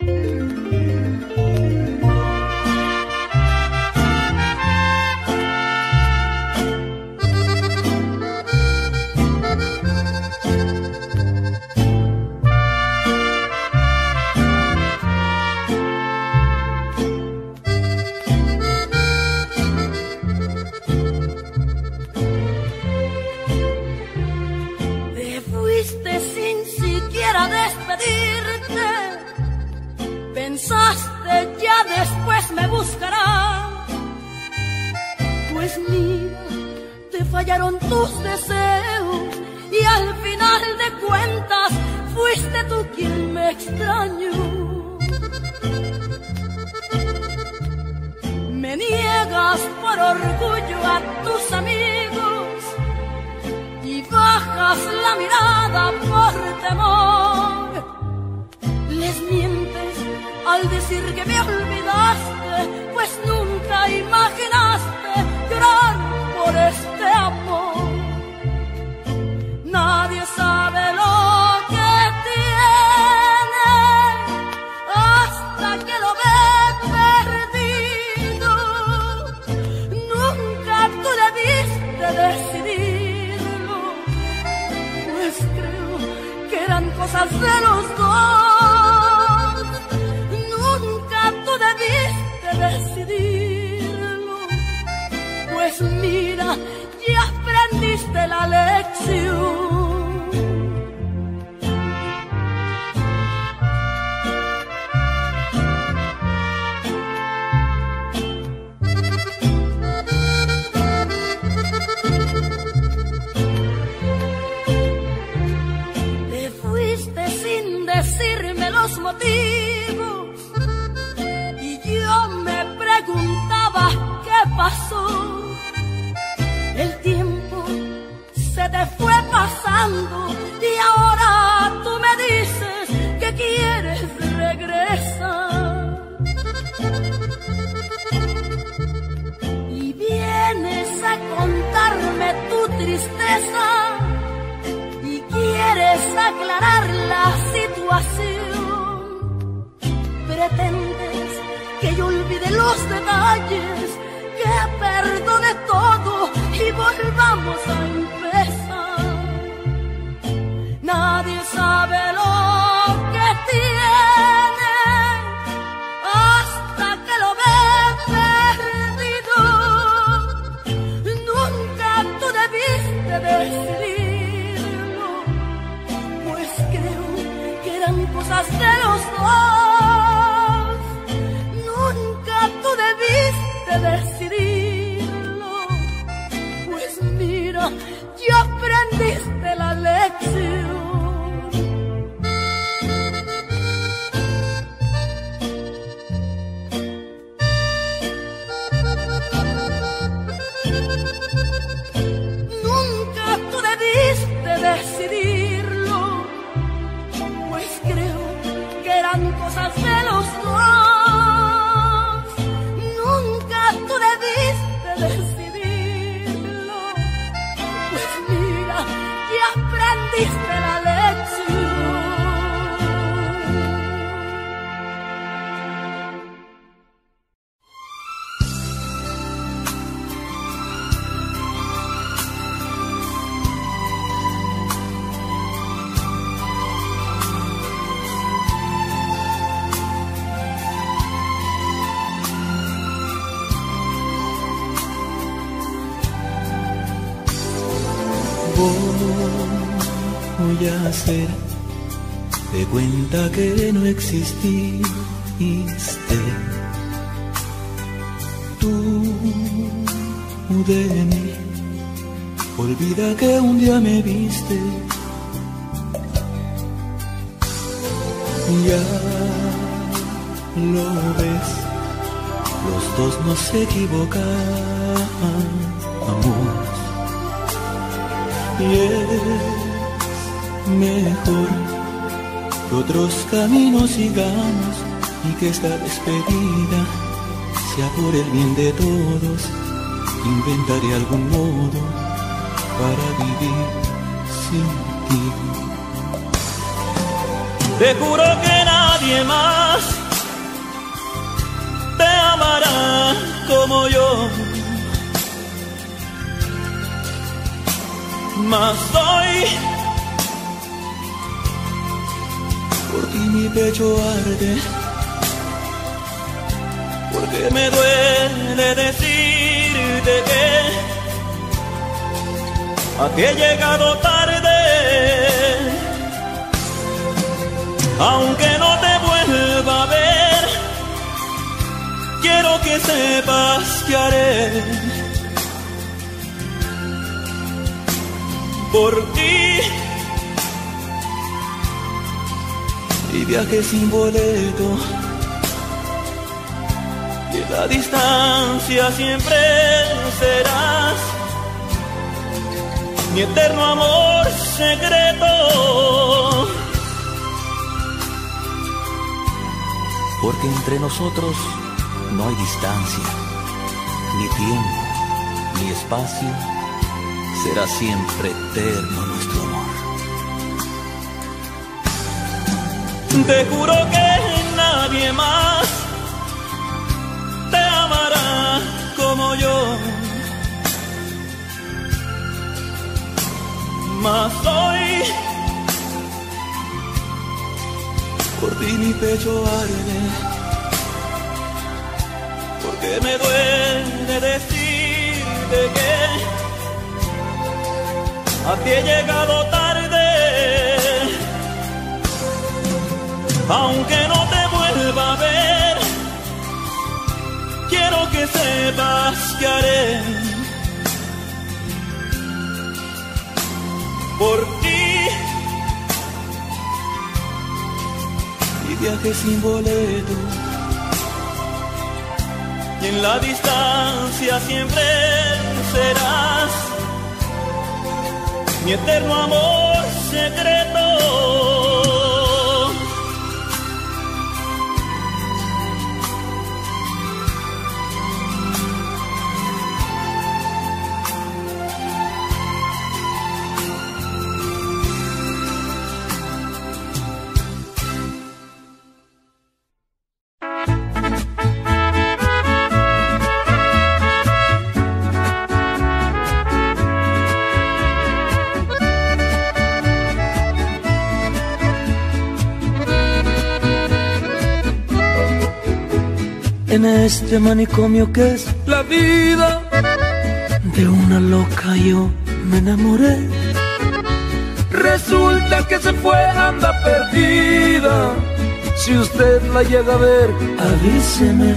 Pensaste ya después me buscarás, pues mira, te fallaron tus deseos y al final de cuentas fuiste tú quien me extrañó. Me niegas por orgullo a tus amigos y bajas la mirada por temor. Les mientes al decir que me olvidaste, pues nunca imaginaste llorar por este amor. Nadie sabe lo que tiene hasta que lo ve perdido. Nunca tú debiste decidirlo, pues creo que eran cosas de los dos. Decidirlo, pues mira, ya aprendiste la lección. Te fuiste sin decirme los motivos y yo me preguntaba qué pasó. El tiempo se te fue pasando y ahora tú me dices que quieres regresar. Y vienes a contarme tu tristeza y quieres aclarar la situación. Pretendes que yo olvide los detalles, que perdone todo y volvamos a empezar. Nadie sabe lo que tiene hasta que lo ve perdido. Nunca tú debiste decidirlo, pues creo que eran cosas de los dos. Tú debiste decidirlo, pues mira, ya aprendiste la lección. Nunca tú debiste decidirlo, pues creo que eran cosas de los dos. Tú debiste decidirlo, pues mira, ya aprendiste la lección. Voy a hacer de cuenta que no exististe. Tú de mí, olvida que un día me viste. Ya lo ves, los dos nos equivocamos. Y es mejor que otros caminos sigamos y que esta despedida sea por el bien de todos. Inventaré algún modo para vivir sin ti. Te juro que nadie más Mas hoy por ti mi pecho arde, porque me duele decirte que aquí he llegado tarde. Aunque no te vuelva a ver, quiero que sepas que haré por ti. Y viaje sin boleto, y en la distancia siempre serás mi eterno amor secreto. Porque entre nosotros no hay distancia, ni tiempo, ni espacio. Será siempre eterno nuestro amor. Te juro que nadie más te amará como yo. Mas hoy por ti mi pecho arde, porque me duele decirte que a ti he llegado tarde. Aunque no te vuelva a ver, quiero que sepas que haré por ti. Y viaje sin boleto, y en la distancia siempre serás mi eterno amor secreto. En este manicomio que es la vida, de una loca yo me enamoré. Resulta que se fue, anda perdida. Si usted la llega a ver, avíseme.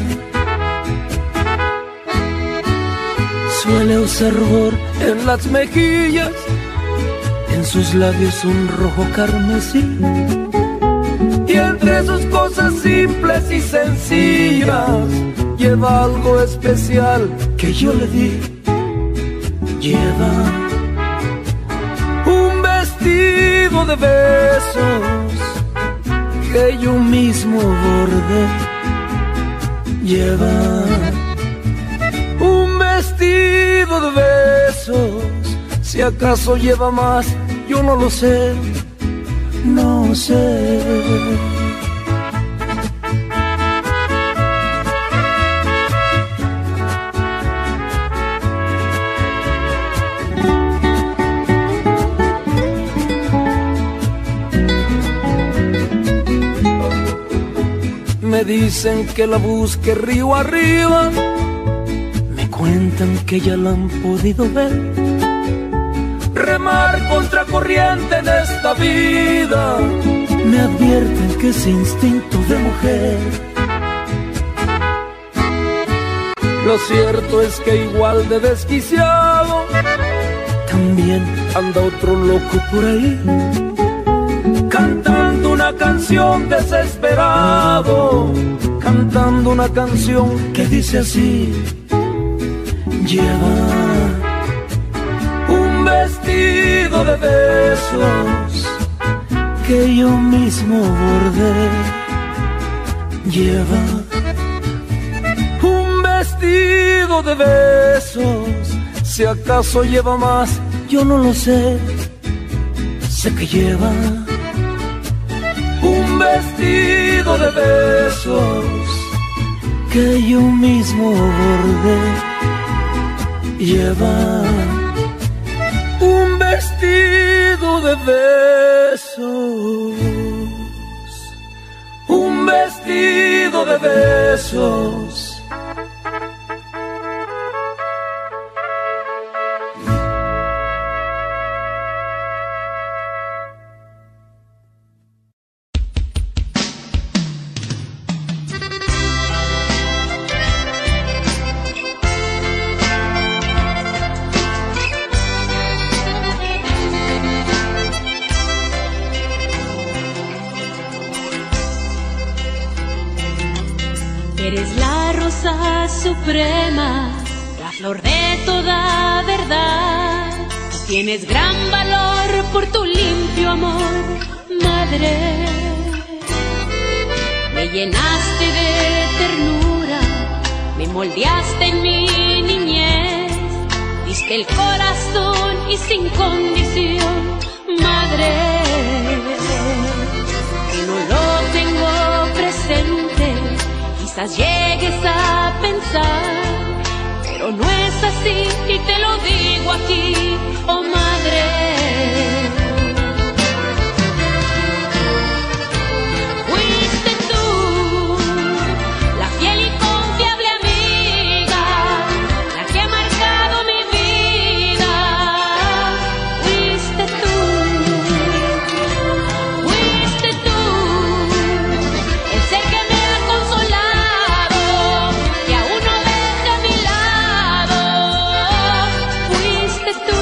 Suele usar rubor en las mejillas, en sus labios un rojo carmesí. Y entre sus cosas simples y sencillas lleva algo especial que yo le di. Lleva un vestido de besos que yo mismo bordé. Lleva un vestido de besos, si acaso lleva más, yo no lo sé. No sé. Me dicen que la busque río arriba, me cuentan que ya la han podido ver. Remar contra corriente en esta vida, me advierten que es instinto de mujer. Lo cierto es que igual de desquiciado también anda otro loco por ahí, cantando una canción desesperado, cantando una canción que dice así. Lleva un vestido de besos que yo mismo bordé. Lleva un vestido de besos, si acaso lleva más, yo no lo sé. Sé que lleva un vestido de besos que yo mismo bordé. Lleva un vestido de besos, un vestido de besos. Eres la rosa suprema, la flor de toda verdad. Tú tienes gran valor por tu limpio amor, madre. Me llenaste de ternura, me moldeaste en mi niñez. Diste el corazón y sin condición, madre. Que no lo tengo presente, quizás llegues a pensar, pero no es así y te lo digo aquí, oh madre. Fuiste tú, la fiel y confiable amiga, la que ha marcado mi vida. Fuiste tú, el ser que me ha consolado, que aún no deja a mi lado. Fuiste tú,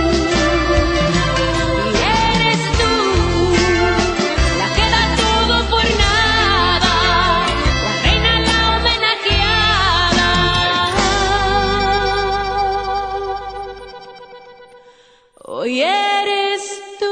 y eres tú, la que da todo por nada, la reina, la homenajeada. Hoy eres tú.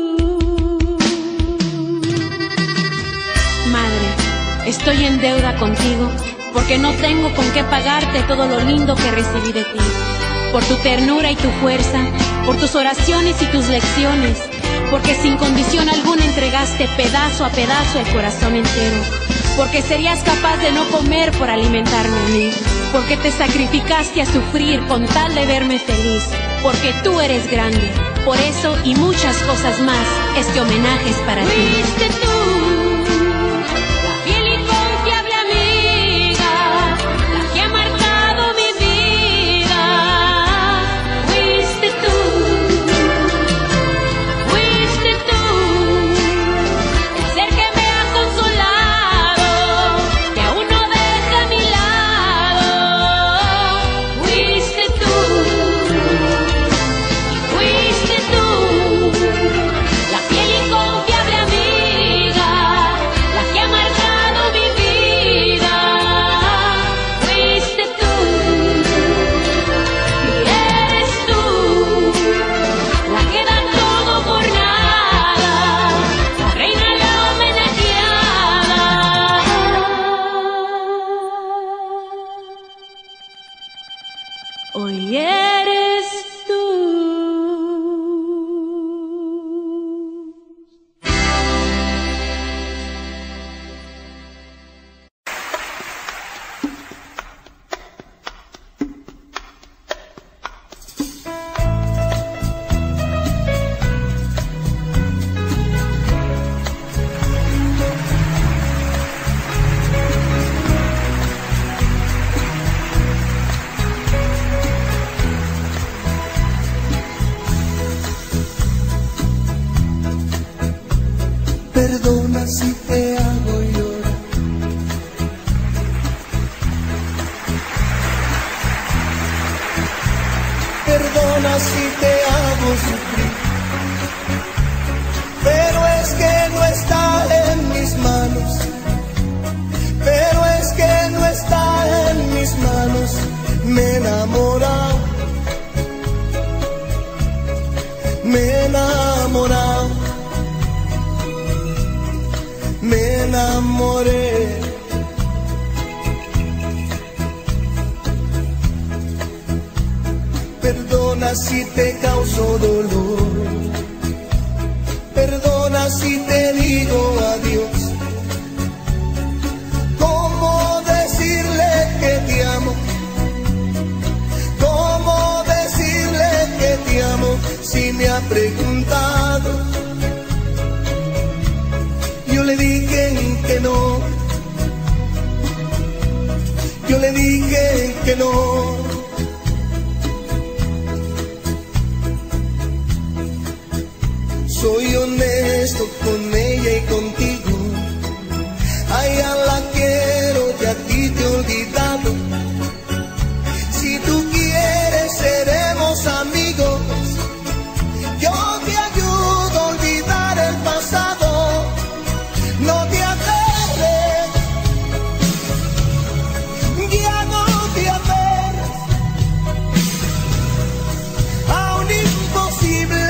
Madre, estoy en deuda contigo, porque no tengo con qué pagarte todo lo lindo que recibí de ti. Por tu ternura y tu fuerza, por tus oraciones y tus lecciones, porque sin condición alguna entregaste pedazo a pedazo el corazón entero, porque serías capaz de no comer por alimentarme a mí, porque te sacrificaste a sufrir con tal de verme feliz, porque tú eres grande. Por eso y muchas cosas más, este homenaje es para ti. Fuiste tú, la fiel y confiable amiga, la que ha marcado mi vida. Fuiste tú, el ser que me ha consolado, que aún no deja a mi lado. Fuiste tú, la fiel y confiable amiga, la que ha marcado mi vida. Fuiste tú, y eres tú, la que da todo por nada, la reina, la homenajeada. Hoy eres tú. Perdona si te hago llorar. Perdona si te hago sufrir. Pero es que no está en mis manos. Pero es que no está en mis manos. Me he enamorado. Me he enamorado. Me enamoré. Perdona si te causo dolor. Perdona si te digo adiós. ¿Cómo decirle que te amo? ¿Cómo decirle que te amo si me ha preguntado dije que no. Soy honesto con ella y contigo. A ella la quiero y a ti te he olvidado. Si tú quieres seremos amigos. Yo te ayudo a olvidar el pasado. No te aferres, ya no te aferres a un imposible.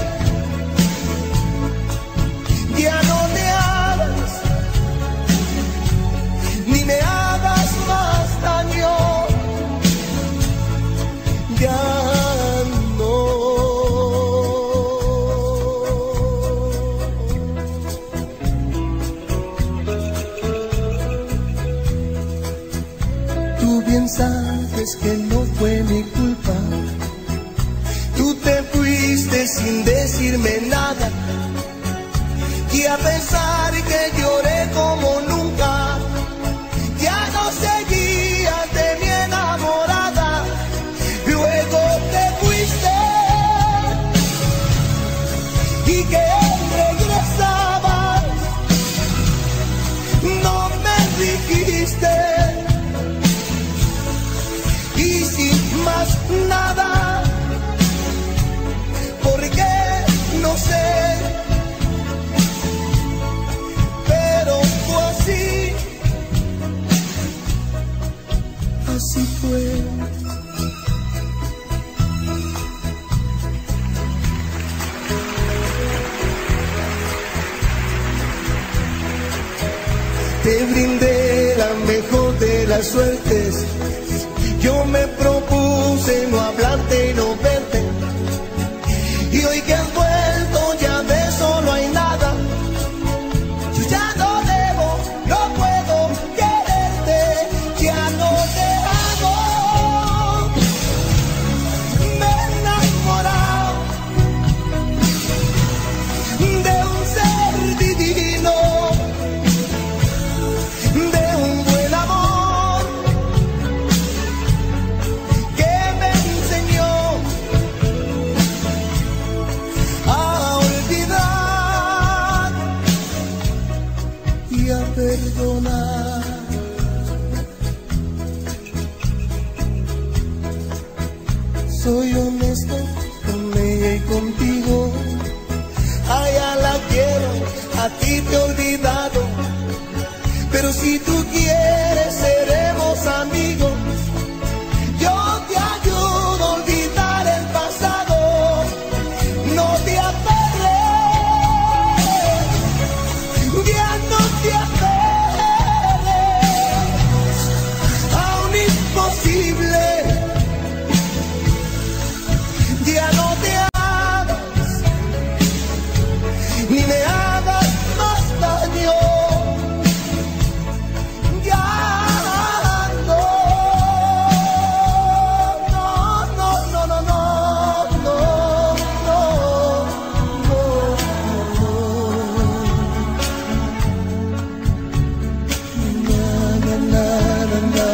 Ya no te hagas, ni me hagas más daño. Ya no. Tú bien sabes que no fue mi culpa. Tú te fuiste sin decirme nada. Y a pesar que lloré como nunca, ya no seguías de mi enamorada. Luego te fuiste y que regresabas. No me dijiste y sin más nada, porque no sé. Así fue. Te brindé la mejor de las suertes. Yo me propuse no hablarte y no verte. Y hoy que has vuelto ya ves, solo hay nada. Yo ya no debo, no puedo quererte. Ya no te amo. Me he enamorado de un ser divino, de un buen amor que me enseñó a olvidar y a perdonar. Soy honesto con ella y contigo. A ella la quiero, a ti te he olvidado. Pero si tú quieres seremos amigos. Yo te ayudo a olvidar el pasado. No te aferres, ya no te aferres a un imposible. Ya no te hagas, ni me hagas más daño. Ya no. No, no, no, no, no, no, no, no, no.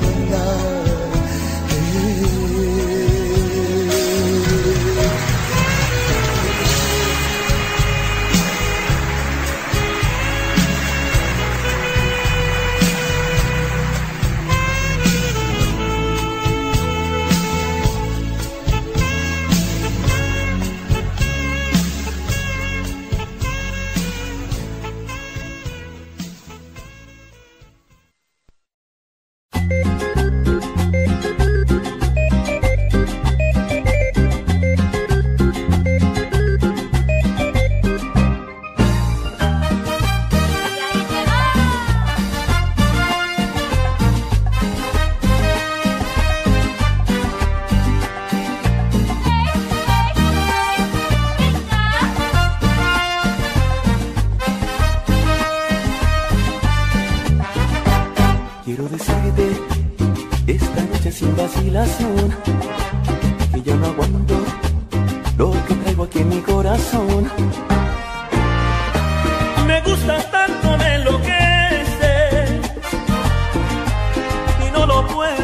Quiero decirte esta noche sin vacilación que ya no aguanto lo que traigo aquí en mi corazón. Me gustas tanto, me enloqueces y no lo puedo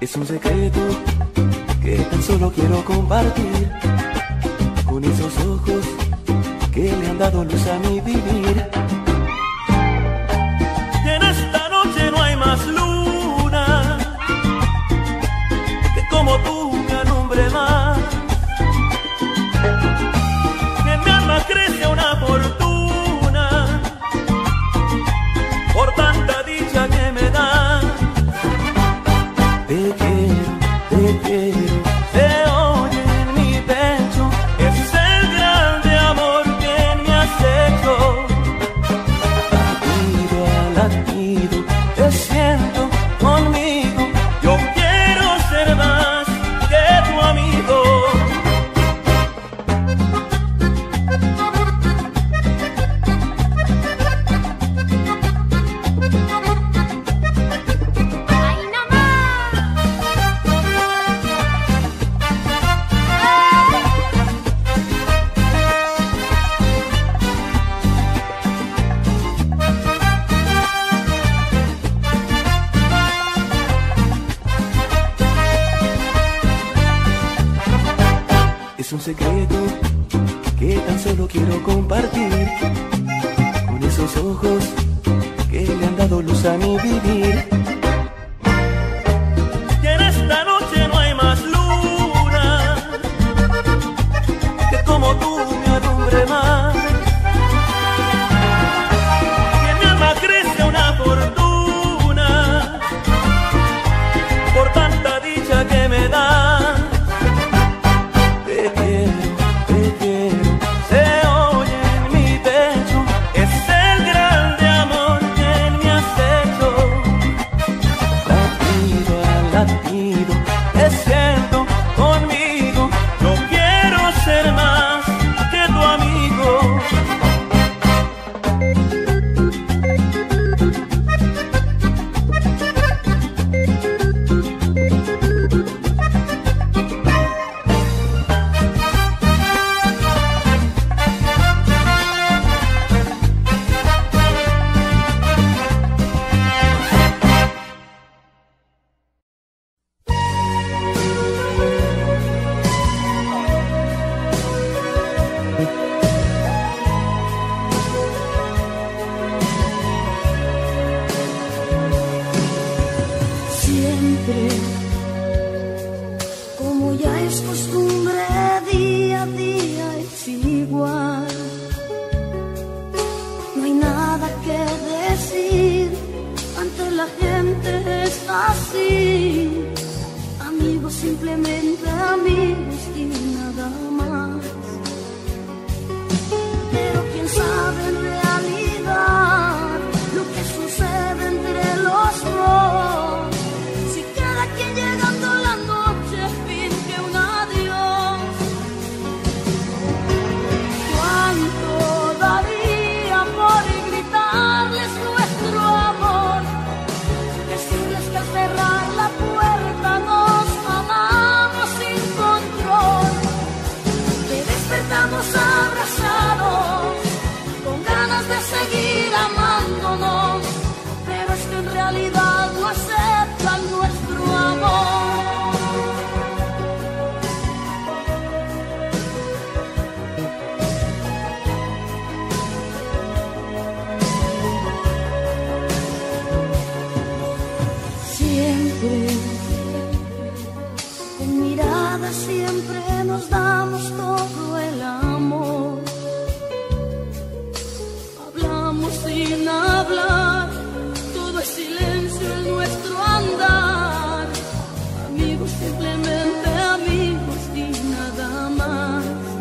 Es un secreto que tan solo quiero compartir con esos ojos que le han dado luz a mi vivir. Y en esta noche no hay más luna que como tú me alumbre más. En mi alma crece una fortuna por tanta dicha que me das. Te quiero, se oye en mi pecho, ese es el grande amor que me has hecho. latido a latido, Te siento conmigo, yo quiero ser más que tu amigo. ¡Ay, mamá! es un secreto que tan solo quiero compartir con esos ojos que le han dado luz a mi vivir. Y en esta noche no hay más luna que como tú me alumbre más. Y en mi alma crece una fortuna por tanta dicha que me das. Te quiero, Se oye en mi pecho, es el grande amor que me has hecho. latido a latido, Te siento conmigo, yo quiero ser más que tu amigo. Siempre, como ya es costumbre, día a día es igual. No hay nada que decir, ante la gente es así. Amigos, simplemente amigos y nada más. Pero quién sabe en realidad lo que sucede entre los dos. Si cada quien llegando la noche finge un adiós, ¿cuánto daría por gritarles nuestro amor? Decirles que al cerrar la puerta nos amamos sin control, que despertamos abrazados con ganas de seguir amándonos, pero es que en realidad no aceptan nuestro amor. Siempre, con mirada siempre nos damos todo el amor. Hablamos sin hablar, todo es silencio en nuestro andar. Amigos, simplemente amigos y nada más.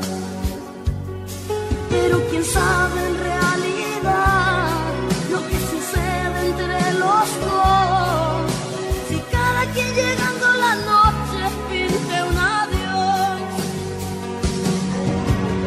Pero quién sabe en realidad lo que sucede entre los dos. Si cada quien llegando la noche finge un adiós,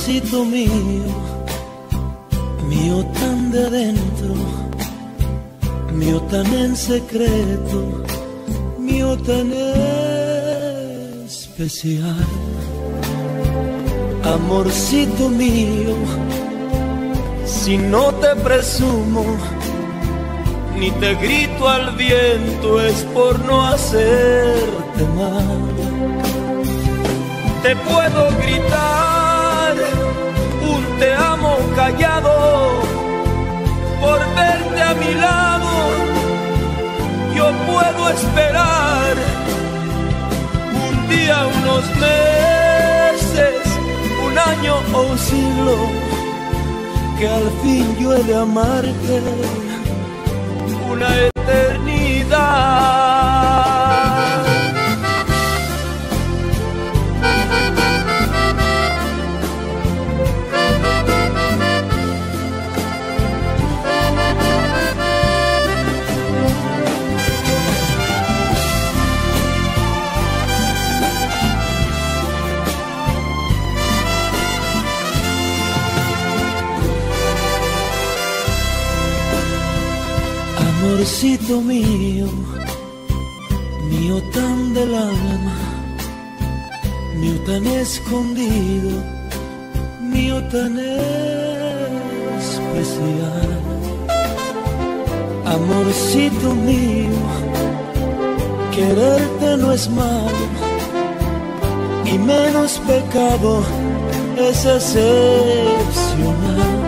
amorcito mío, mío tan de adentro, mío tan en secreto, mío tan especial. Amorcito mío, si no te presumo, ni te grito al viento, es por no hacerte mal. Te puedo gritar un te amo callado, por verte a mi lado. Yo puedo esperar un día, unos meses, un año o un siglo, que al fin yo he de amarte una eternidad. Amorcito mío, mío tan del alma, mío tan escondido, mío tan especial. Amorcito mío, quererte no es malo, y menos pecado es excepcional.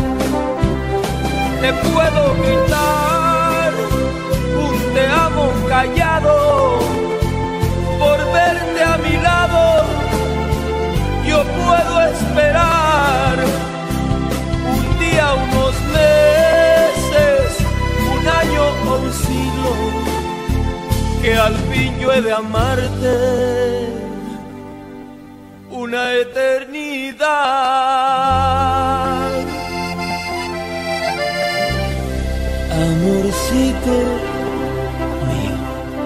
Te puedo gritar te amo callado, por verte a mi lado. Yo puedo esperar un día, unos meses, un año o un siglo, que al fin yo he de amarte una eternidad. Amorcito mío.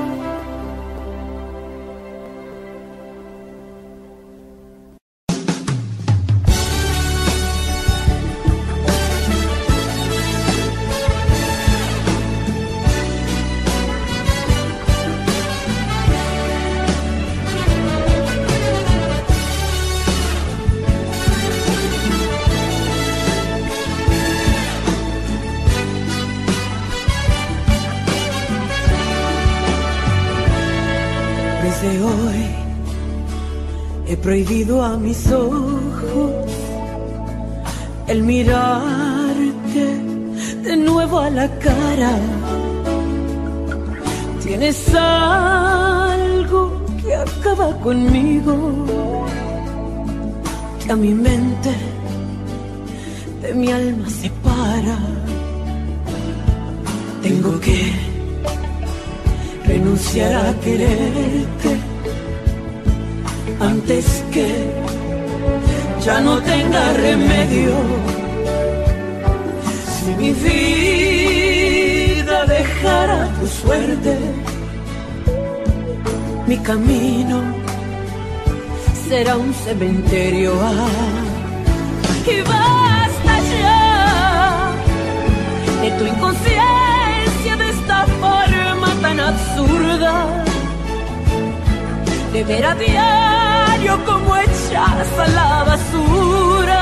Desde hoy he prohibido a mis ojos el mirarte de nuevo a la cara. Tienes algo que acaba conmigo, que a mi mente de mi alma separa. Tengo que renunciar a quererte antes que ya no tenga remedio. Si mi vida dejara tu suerte, mi camino será un cementerio. Y basta ya de tu inconsciencia, de esta forma tan absurda de ver a diario como echas a la basura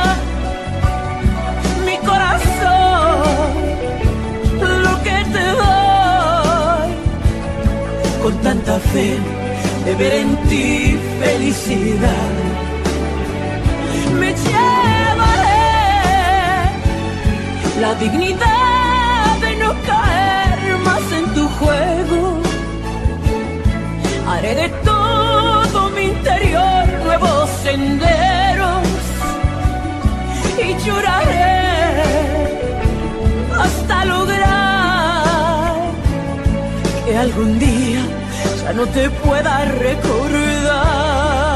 mi corazón, lo que te doy con tanta fe de ver en ti felicidad. Me llevaré la dignidad de no caer más en tu juego. Haré de todo mi interior nuevos senderos y lloraré hasta lograr que algún día ya no te pueda recordar.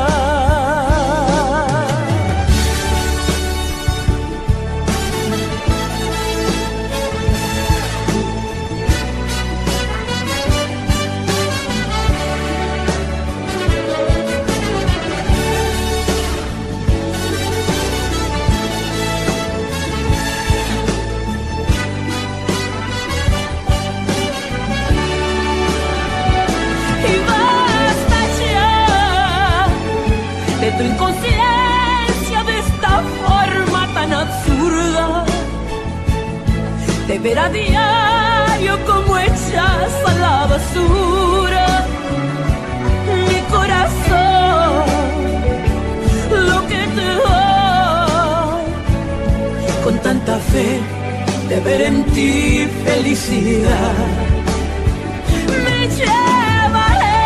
de ver a diario como echas a la basura mi corazón, lo que te doy, con tanta fe de ver en ti felicidad. Me llevaré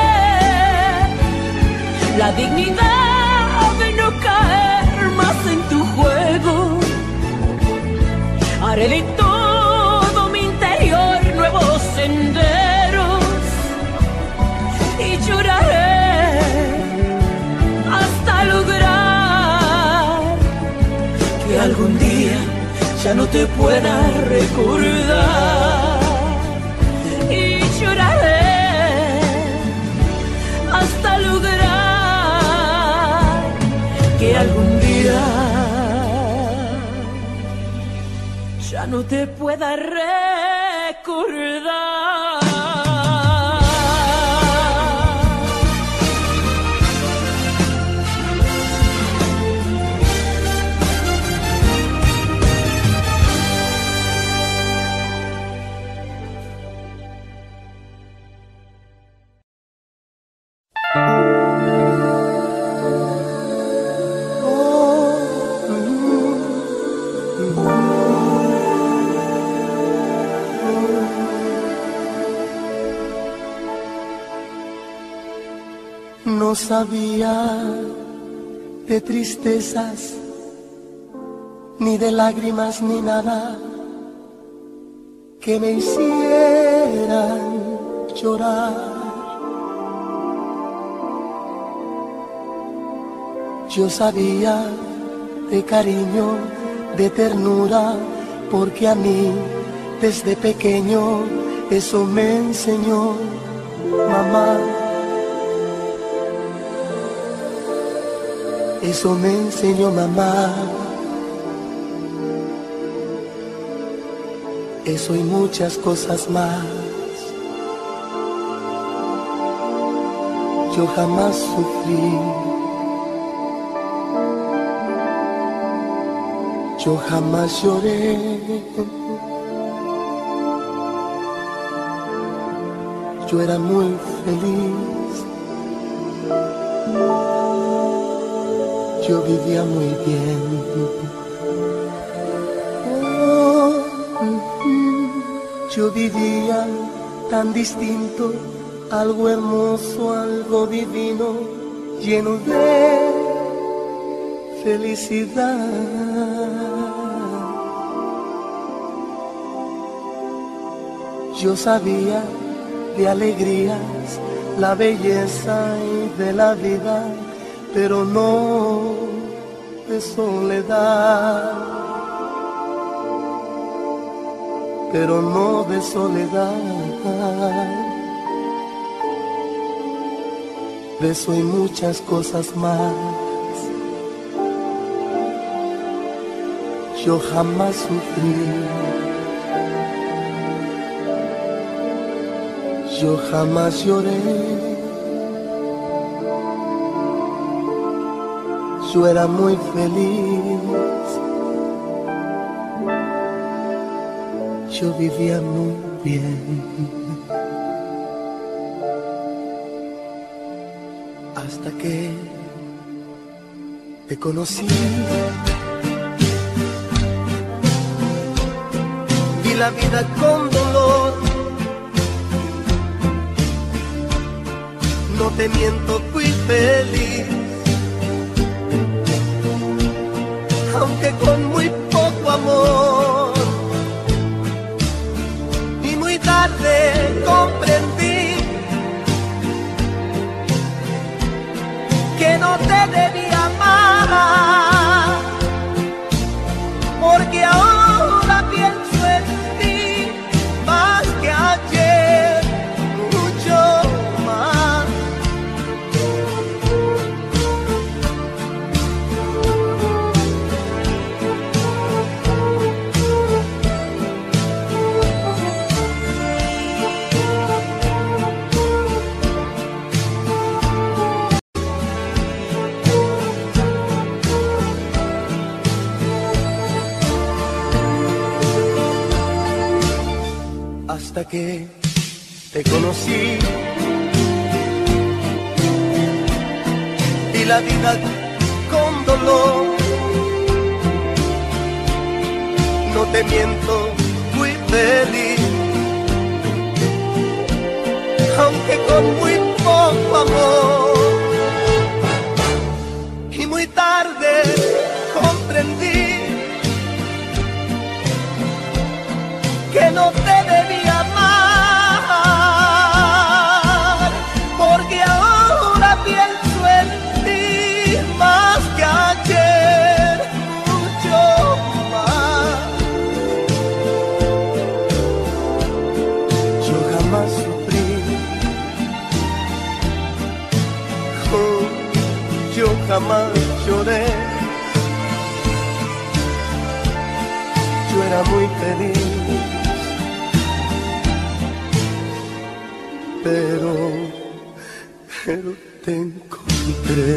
la dignidad de no caer más en tu juego. Haré de todo mi interior nuevos senderos y lloraré hasta lograr que algún día ya no te pueda recordar. Y lloraré hasta lograr que algún día ya no te pueda recordar. No sabía de tristezas, ni de lágrimas, ni nada que me hicieran llorar. Yo sabía de cariño, de ternura, porque a mí desde pequeño eso me enseñó mamá. Eso me enseñó mamá. Eso y muchas cosas más. Yo jamás sufrí. Yo jamás lloré. Yo era muy feliz. Yo vivía muy bien. Yo vivía tan distinto, algo hermoso, algo divino, lleno de felicidad. Yo sabía de alegrías, la belleza y de la vida, pero no de soledad, pero no de soledad. De eso y muchas cosas más. Yo jamás sufrí. Yo jamás lloré. Yo era muy feliz. Yo vivía muy bien. Hasta que te conocí. Vi la vida con dolor. No te miento, fui feliz. Aunque con muy poco amor, y muy tarde comprendí que no te debía amar, porque ahora pienso en ti más que ayer, mucho más. hasta que te conocí. Y la vida con dolor, no te miento, fui feliz, aunque con muy poco amor. Y muy tarde comprendí que no te debía amar, porque ahora pienso en ti más que ayer, mucho más. Yo jamás sufrí, yo jamás lloré, yo era muy feliz. Pero te encontré.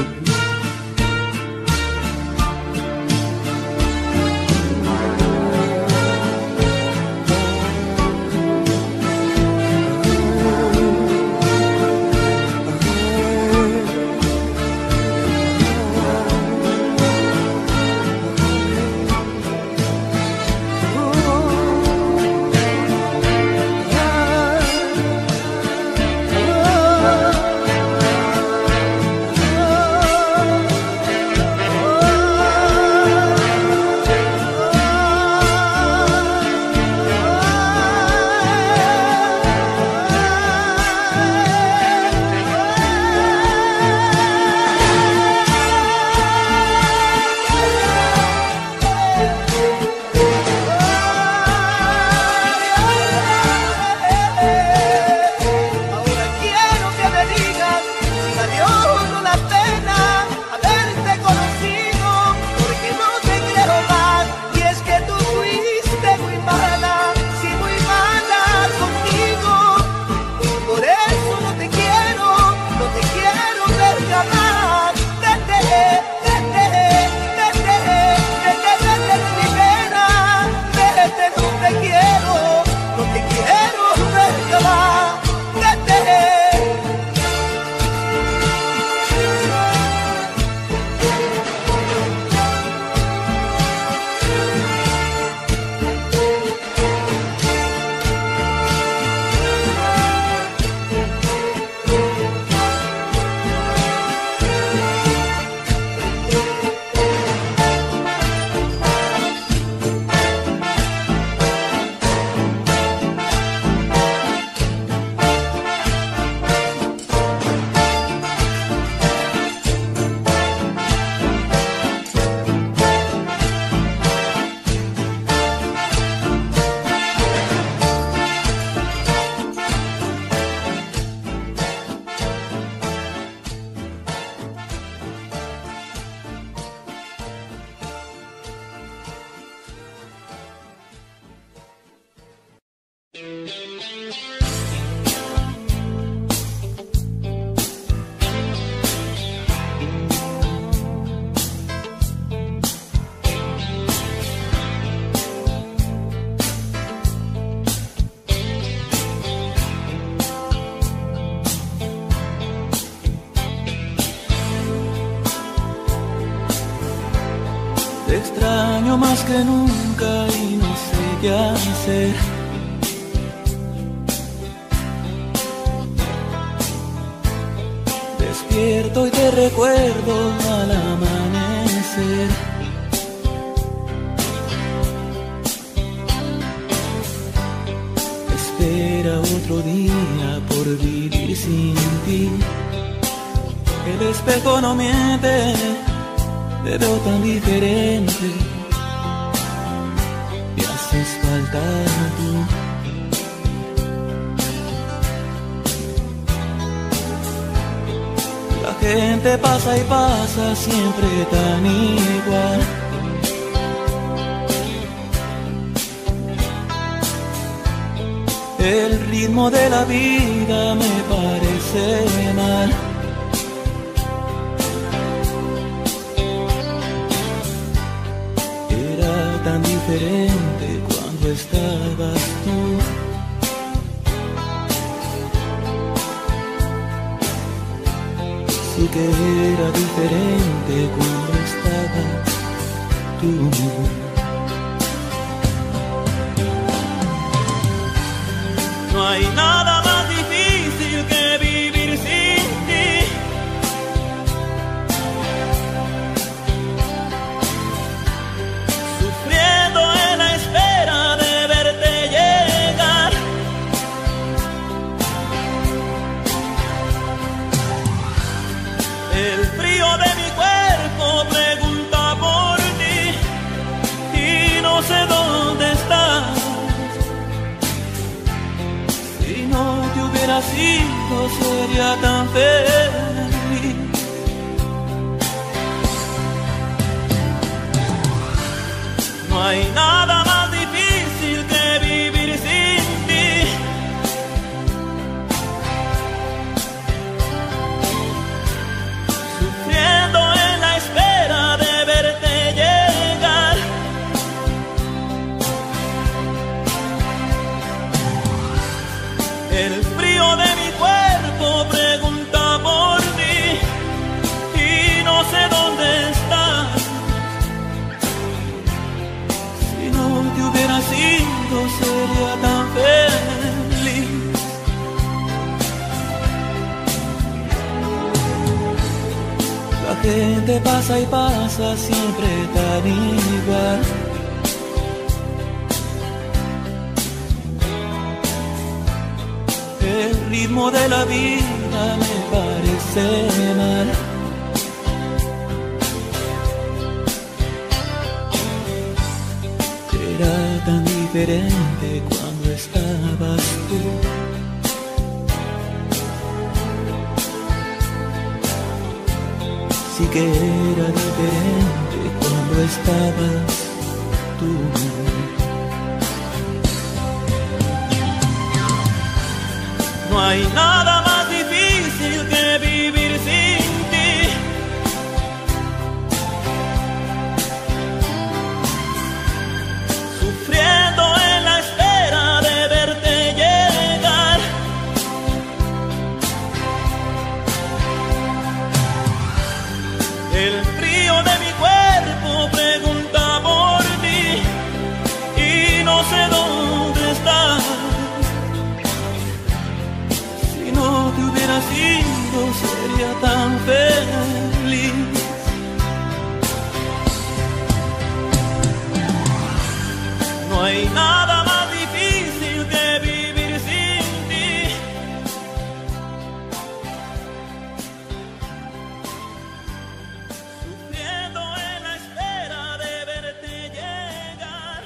Te extraño más que nunca y no sé qué hacer. Despierto y te recuerdo al amanecer. Espera otro día por vivir sin ti. El espejo no miente, te veo tan diferente. Me haces falta tú. La gente pasa y pasa siempre tan igual. El ritmo de la vida me parece mal. Era tan diferente cuando estabas tú. sí que era diferente cuando estabas tú. No hay nada más difícil que vivir sin ti. Sufriendo en la espera de verte llegar. El frío de mi cuerpo pregunta por ti y no sé dónde estás. Si no te hubiera sido, sería tan feliz. No hay nada más difícil que vivir sin ti. Sufriendo en la espera de verte llegar. El frío de mi cuerpo pregunta por ti y no sé dónde estás. Si no te hubiera sido, sería tan feliz. La gente pasa y pasa siempre tan igual. El ritmo de la vida me parece mal. Era tan diferente cuando estabas tú. Sí que era diferente cuando estabas tú. No hay nada más difícil que vivir sin ti. Sufriendo en la espera de verte llegar. El frío de mi cuerpo pregunta por ti y no sé dónde estás. Si no te hubiera sido, sería tan feliz. No hay nada más difícil que vivir sin ti. Sufriendo en la espera de verte llegar.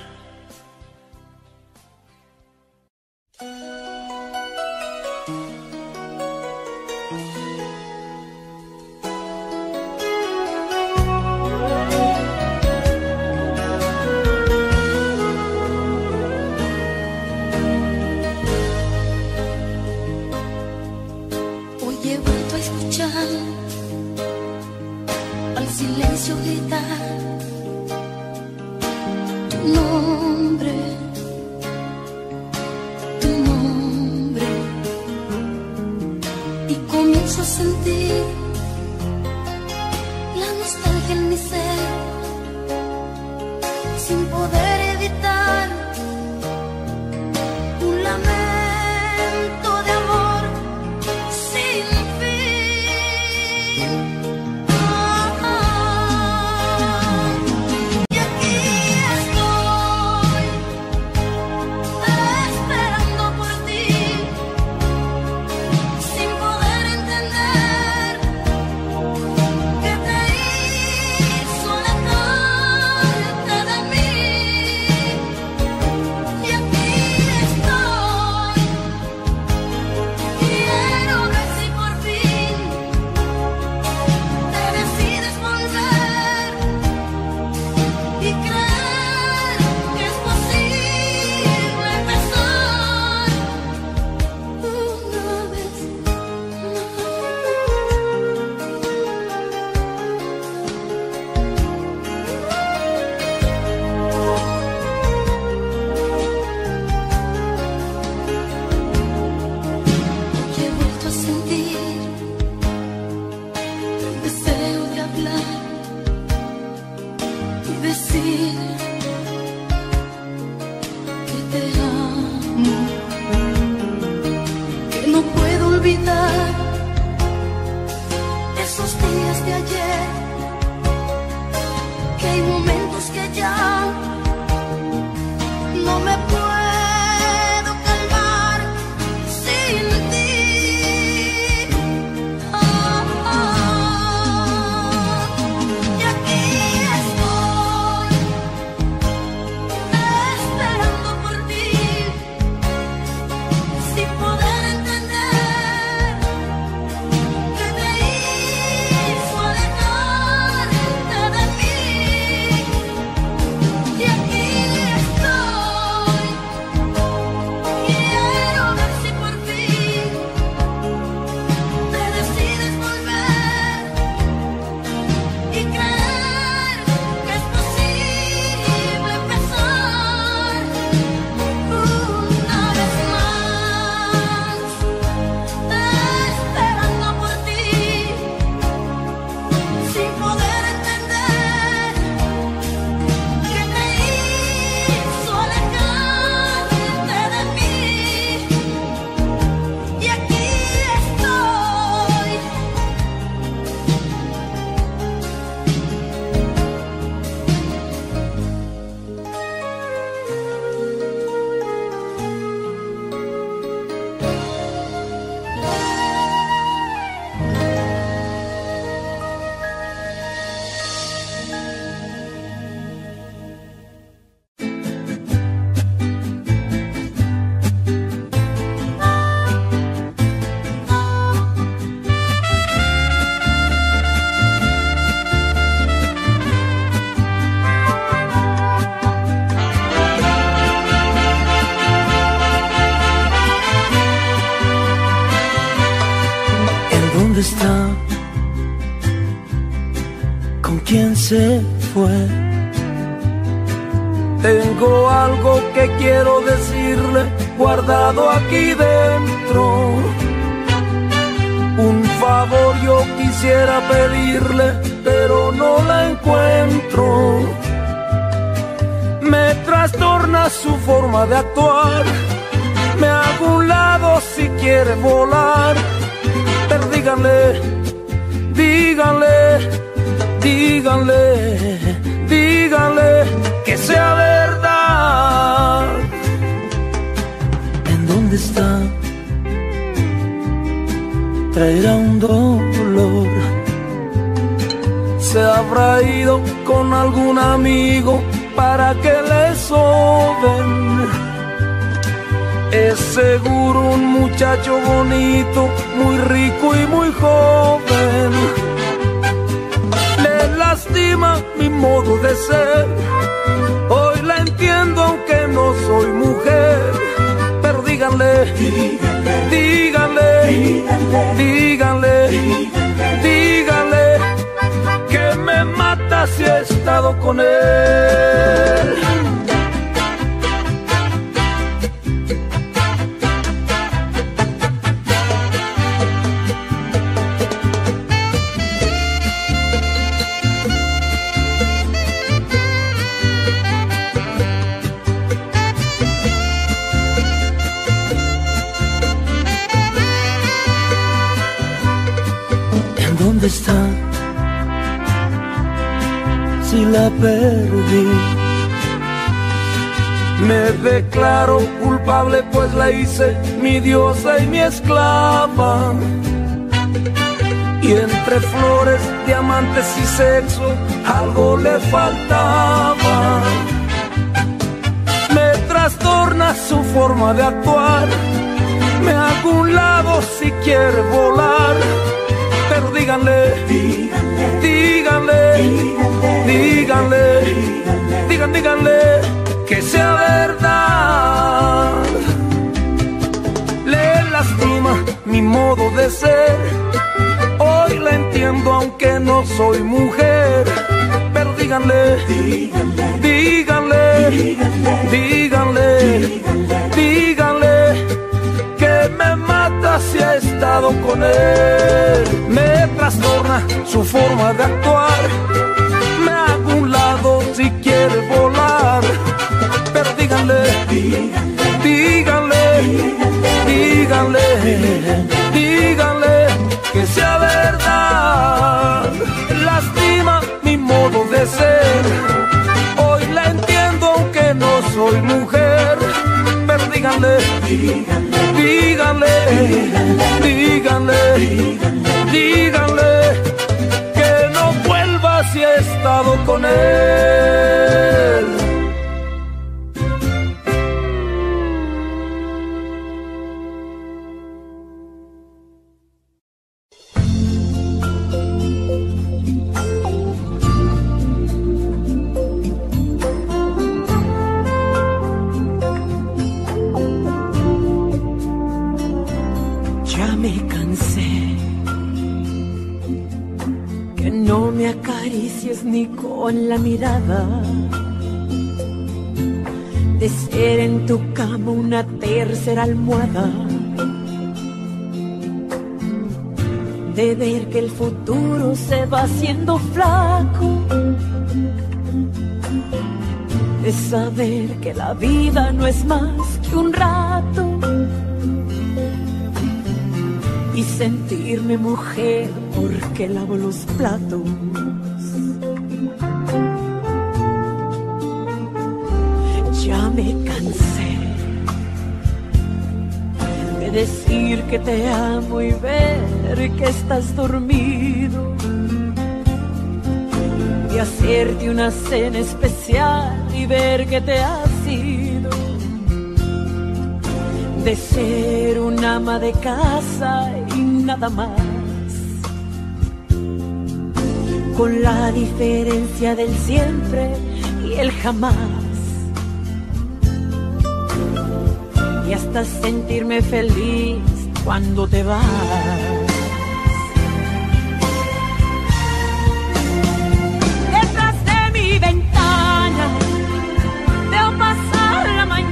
Hoy he vuelto a escuchar al silencio gritar tu nombre, y comienzo a sentir la nostalgia en mi ser, sin poder evitar un lamento de amor sin fin. Y aquí estoy esperando por ti, sin poder entender qué te hizo alejarte de mí. esos días de ayer, que hay momentos que ya no me puedo calmar sin ti. Y aquí estoy esperando por ti, sin poder entender qué te hizo alejarte de mí. Y aquí estoy, quiero ver si por fin te decides volver y creer que es posible empezar una vez más, esperando por ti, sin poder entender que te hizo alejarte de mí. Y aquí estoy. ¿En dónde está? ¿Con quién se fue? Tengo algo que quiero decirle, guardado aquí dentro. Un favor yo quisiera pedirle, pero no la encuentro. Me trastorna su forma de actuar, me hago a un lado si quiere volar. Pero díganle, díganle, díganle, díganle que sea verdad. ¿En dónde está? Traerá un dolor. Se habrá ido con algún amigo para que le soben. Es seguro un muchacho bonito, muy rico y muy joven. Le lastima mi modo de ser, hoy la entiendo aunque no soy mujer. Pero díganle, díganle, díganle, díganle que me mata si he estado con él. ¿Dónde está? Si la perdí, me declaro culpable, pues la hice mi diosa y mi esclava. Y entre flores, diamantes y sexo, algo le faltaba. Me trastorna su forma de actuar, me hago a un lado si quiere volar. Pero díganle, díganle, díganle, díganle que sea verdad. Le lastima mi modo de ser, hoy la entiendo aunque no soy mujer. Pero díganle, díganle, díganle, díganle que me mata si he estado con él. Me trastorna su forma de actuar, me hago a un lado si quiere volar. Pero díganle, díganle, díganle, díganle que sea verdad. díganle, díganle, díganle que no vuelva si he estado con él. Me cansé que no me acaricies ni con la mirada, de ser en tu cama una tercera almohada, de ver que el futuro se va haciendo flaco, de saber que la vida no es más que un rato, y sentirme mujer porque lavo los platos. Ya me cansé de decir que te amo y ver que estás dormido, de hacerte una cena especial y ver que te has ido, de ser un ama de casa y nada más, con la diferencia del siempre y el jamás, y hasta sentirme feliz cuando te vas. Detrás de mi ventana veo pasar la mañana,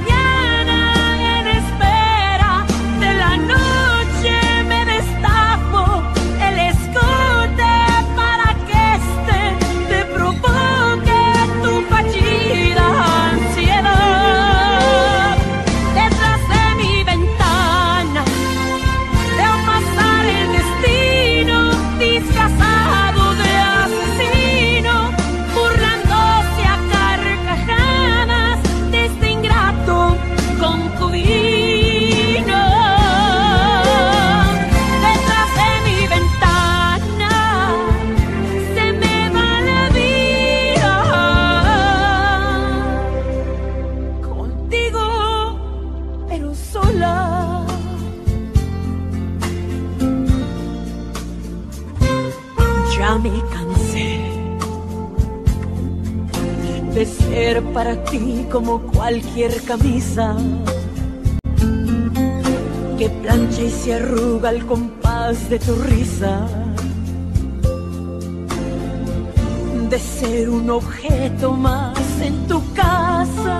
me cansé de ser para ti como cualquier camisa que plancha y se arruga al compás de tu risa, de ser un objeto más en tu casa,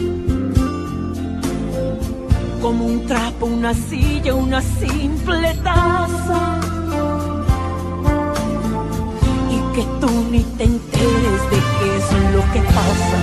como un trapo, una silla, una simple taza, que tú ni te enteres de qué es lo que pasa.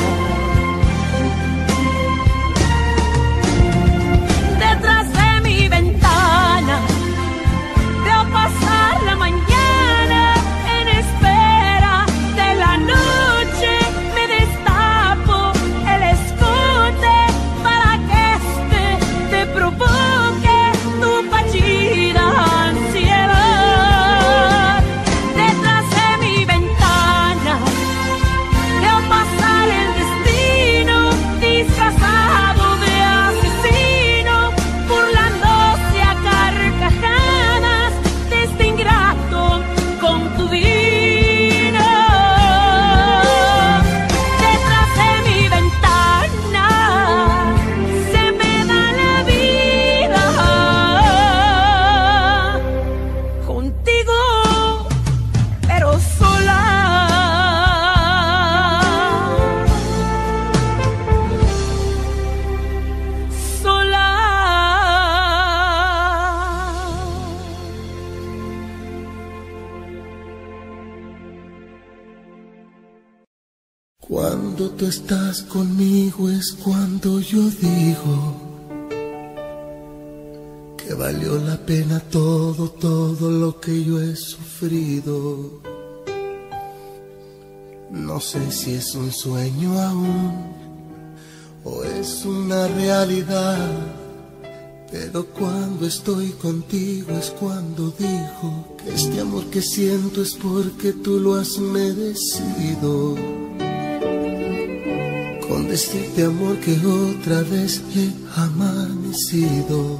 Detrás de mi ventana veo pasar la mañana en espera de la noche, me destapo el escote para que te provoque tu fallida ansiedad. Cuando tú estás conmigo es cuando yo digo que valió la pena todo lo que yo he sufrido. No sé si es un sueño aún o es una realidad. Pero cuando estoy contigo es cuando digo que este amor que siento es porque tú lo has merecido. Con decirte amor que otra vez he amanecido,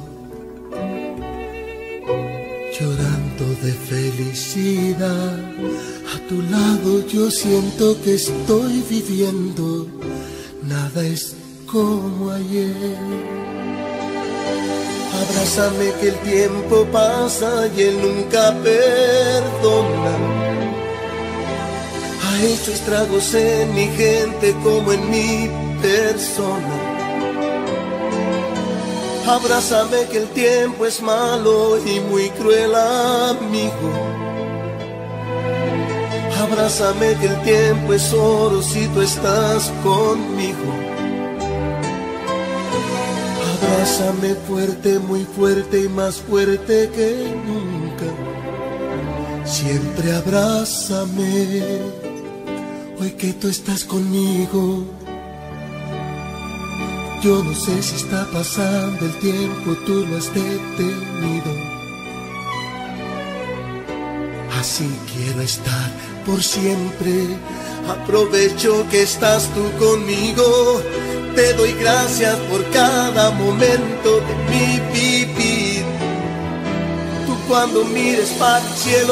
llorando de felicidad. A tu lado yo siento que estoy viviendo, nada es como ayer. Abrázame que el tiempo pasa y él nunca perdona. Ha hecho estragos en mi gente como en mi persona. Abrázame que el tiempo es malo y muy cruel amigo. Abrázame que el tiempo es oro si tú estás conmigo. Abrázame fuerte, muy fuerte y más fuerte que nunca. Siempre abrázame, hoy que tú estás conmigo. Yo no sé si está pasando el tiempo, tú lo has detenido. Así quiero estar por siempre. Aprovecho que estás tú conmigo. Te doy gracias por cada momento de mi vivir. Tú cuando mires para el cielo,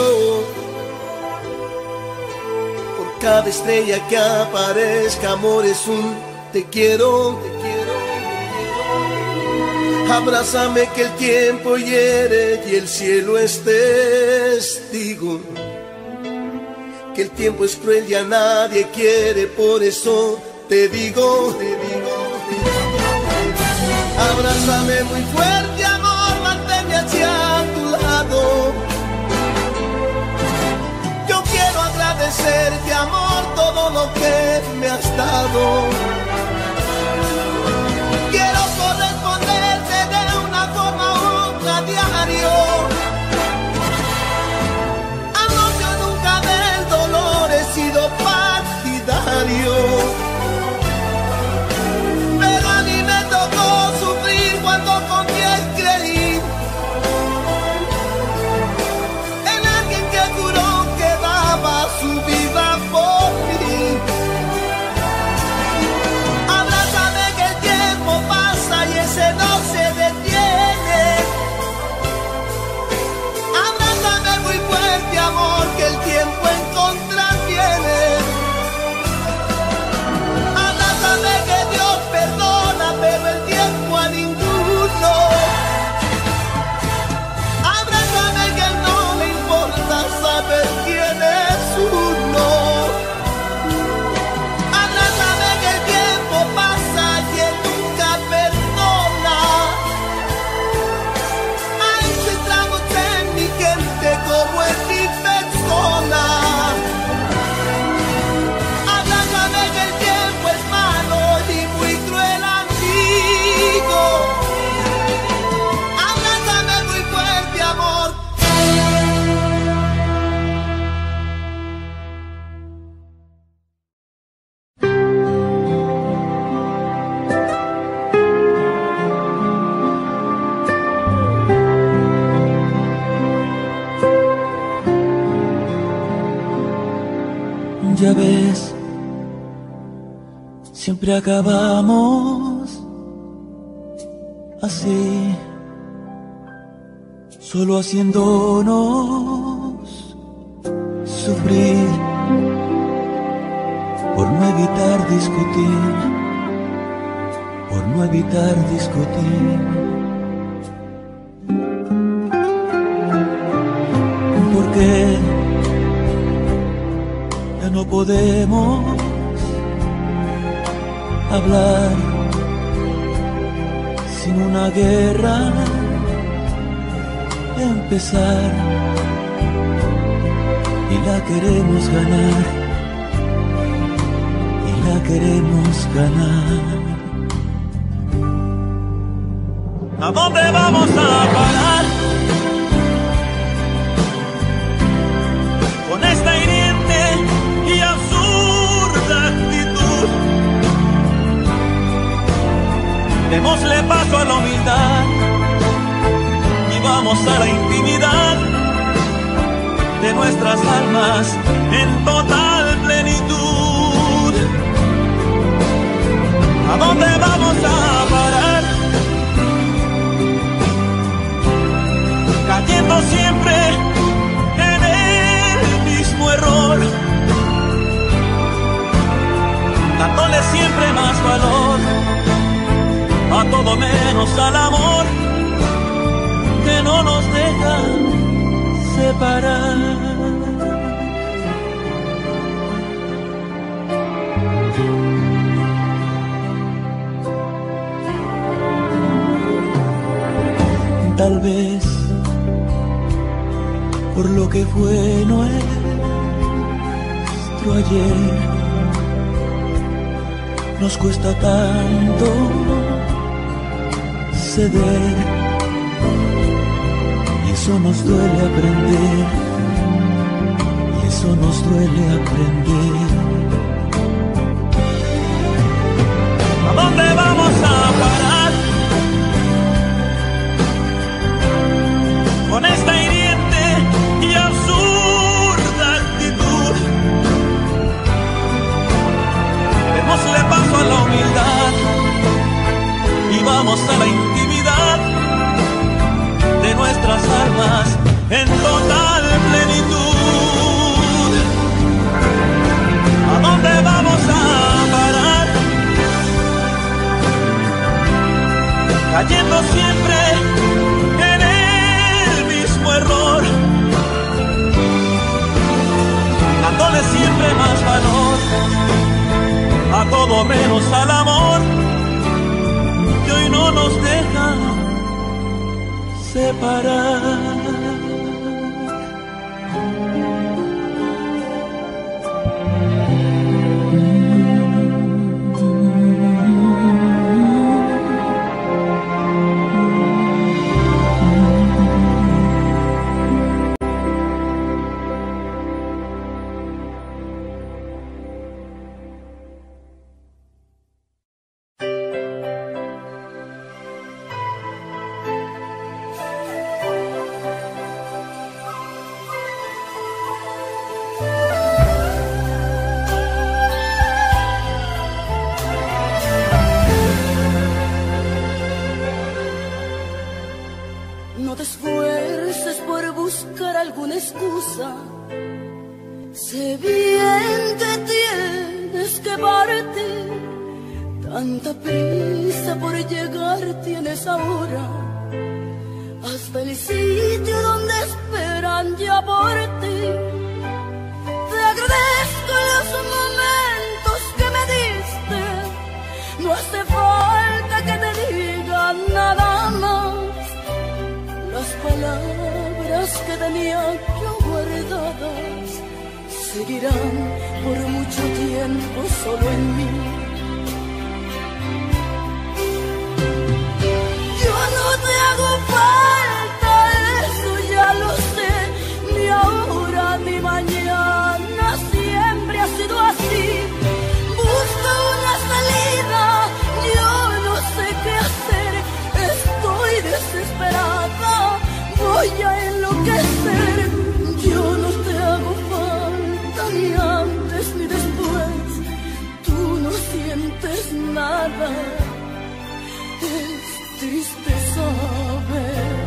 por cada estrella que aparezca, amor, es un te quiero, te quiero, te quiero. Abrázame que el tiempo hiere y el cielo es testigo. Que el tiempo es cruel y a nadie quiere, por eso te digo, te digo. Abrázame muy fuerte, amor, manténme hacia tu lado. Yo quiero agradecerte, amor, todo lo que me has dado. Quiero corresponderte de una forma u otra diario. Amor, yo nunca del dolor he sido partidario. Cuando con quien creí en alguien que juró que daba su vida por mí. Abrázame que el tiempo pasa y ese no se detiene. Abrázame muy fuerte, amor, que el tiempo en contra viene. Abrázame que Dios perdona, pero el tiempo a ninguno. Abrázame que no le importa saber quién es uno. Abrázame que el tiempo pasa y él nunca perdona. Hay estragos en mi gente como en mi persona. Abrázame que el tiempo es malo y muy cruel amigo. Ya ves, siempre acabamos así, solo haciéndonos sufrir por no evitar discutir, por no evitar discutir. Porque ya no podemos hablar sin una guerra empezar, y la queremos ganar, y la queremos ganar. ¿A dónde vamos a parar? Con esta hiriente y absurda actitud. a la humildad y vamos a la intimidad de nuestras almas en total plenitud. ¿A dónde vamos a parar? Cayendo siempre en el mismo error, dándole siempre más valor a todo menos al amor que no nos deja separar. Tal vez por lo que fue nuestro ayer nos cuesta tanto ceder, y eso nos duele aprender, y eso nos duele aprender. ¿A dónde vamos a parar con esta hiriente y absurda actitud? Démosle paso a la humildad y vamos a la intimidad de nuestras almas en total plenitud. ¿A dónde vamos a parar? Cayendo siempre en el mismo error, dándole siempre más valor a todo menos al amor que hoy no nos deja separar. No te esfuerces por buscar alguna excusa. Sé bien que tienes que partir. Tanta prisa por llegar tienes ahora, hasta el sitio donde esperan ya por ti. Te agradezco los momentos que me diste. No hace falta que te diga nada más. Las palabras que tenía yo guardadas seguirán por mucho tiempo solo en mí. Yo no te hago falta, eso ya lo sé, ni ahora ni mañana, siempre ha sido así. Busco una salida, yo no sé qué hacer, estoy desesperada, voy a enloquecer. Yo no te hago falta ni antes ni después, tú no sientes nada, es triste saber.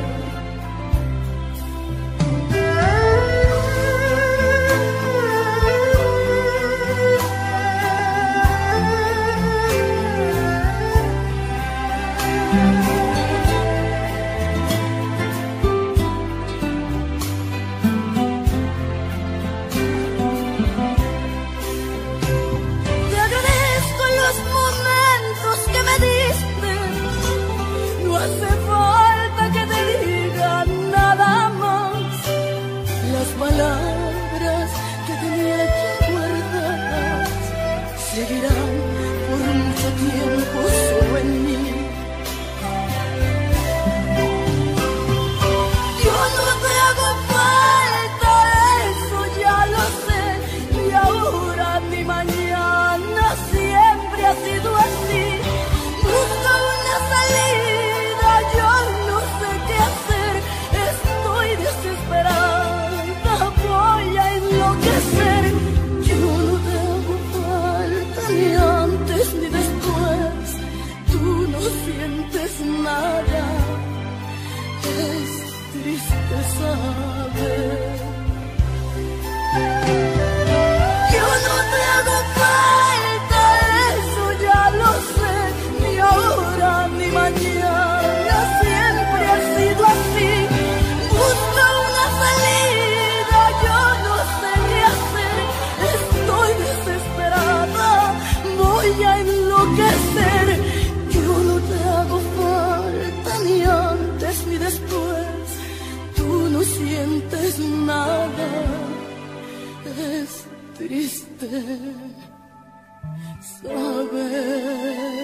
Hace falta que te diga nada más. Las palabras que tenía aquí guardadas seguirán por mucho tiempo solo en mí. Yo no te hago falta, eso ya lo sé, ni ahora ni mañana, siempre ha sido así. Busca una salida, triste saber. Yo no te hago falta, eso ya lo sé, ni ahora ni mañana, siempre ha sido así. Busca una salida, yo no sé qué hacer, estoy desesperada, voy a enloquecer. Yo no te hago falta ni antes ni después, tú no sientes nada, es triste saber.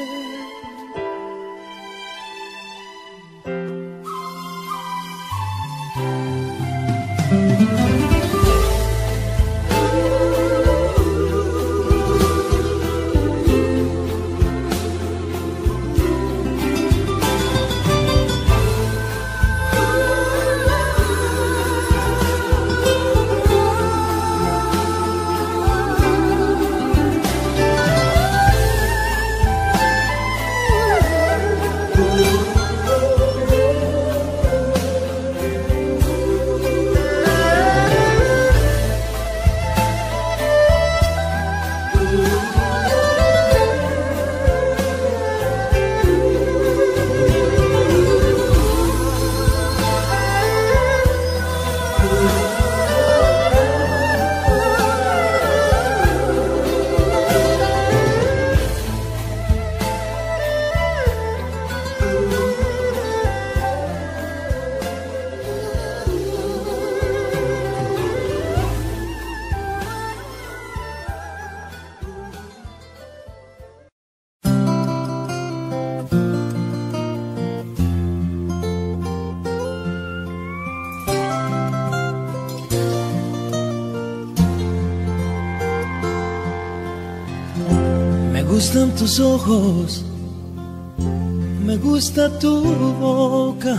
Me gustan tus ojos, me gusta tu boca,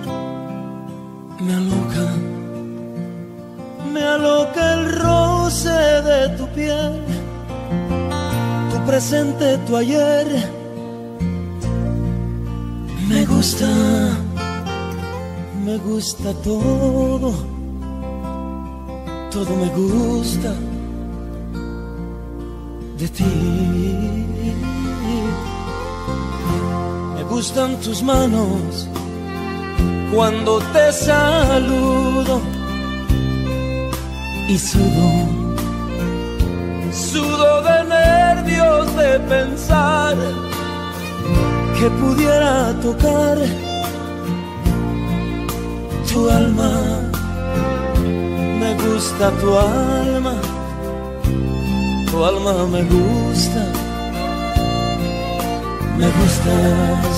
me aloca el roce de tu piel, tu presente, tu ayer. Me gusta todo, todo me gusta de ti. Me gustan tus manos cuando te saludo y sudo de nervios de pensar que pudiera tocar tu alma. Me gusta tu alma me gusta, me gustas.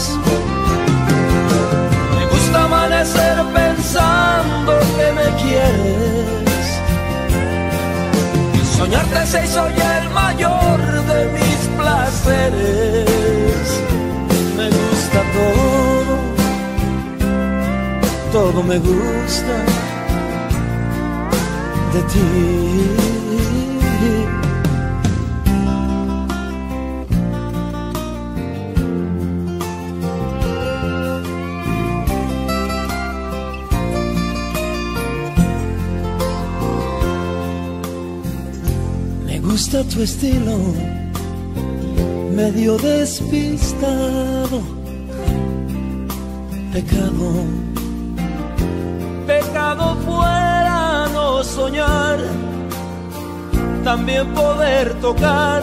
Me gusta amanecer pensando que me quieres, soñarte se hizo ya el mayor de mis placeres. Me gusta todo me gusta de ti. Me gusta tu estilo, medio despistado, pecado fuera no soñar, también poder tocar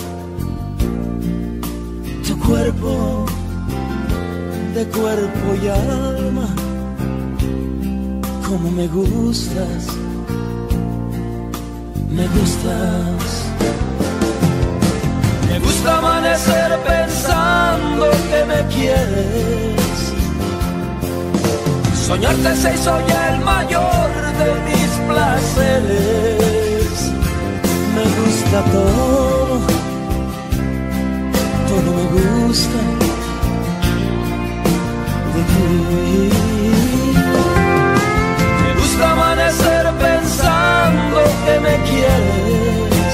tu cuerpo, de cuerpo y alma. Como me gustas, me gustas. Me gusta amanecer pensando que me quieres, soñarte se hizo ya el mayor de mis placeres. Me gusta todo me gusta de ti. Me gusta amanecer pensando que me quieres,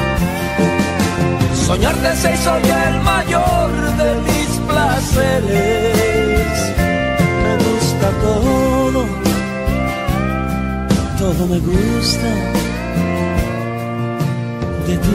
soñarte se hizo ya el mayor de mis placeres. Me gusta todo todo me gusta de ti.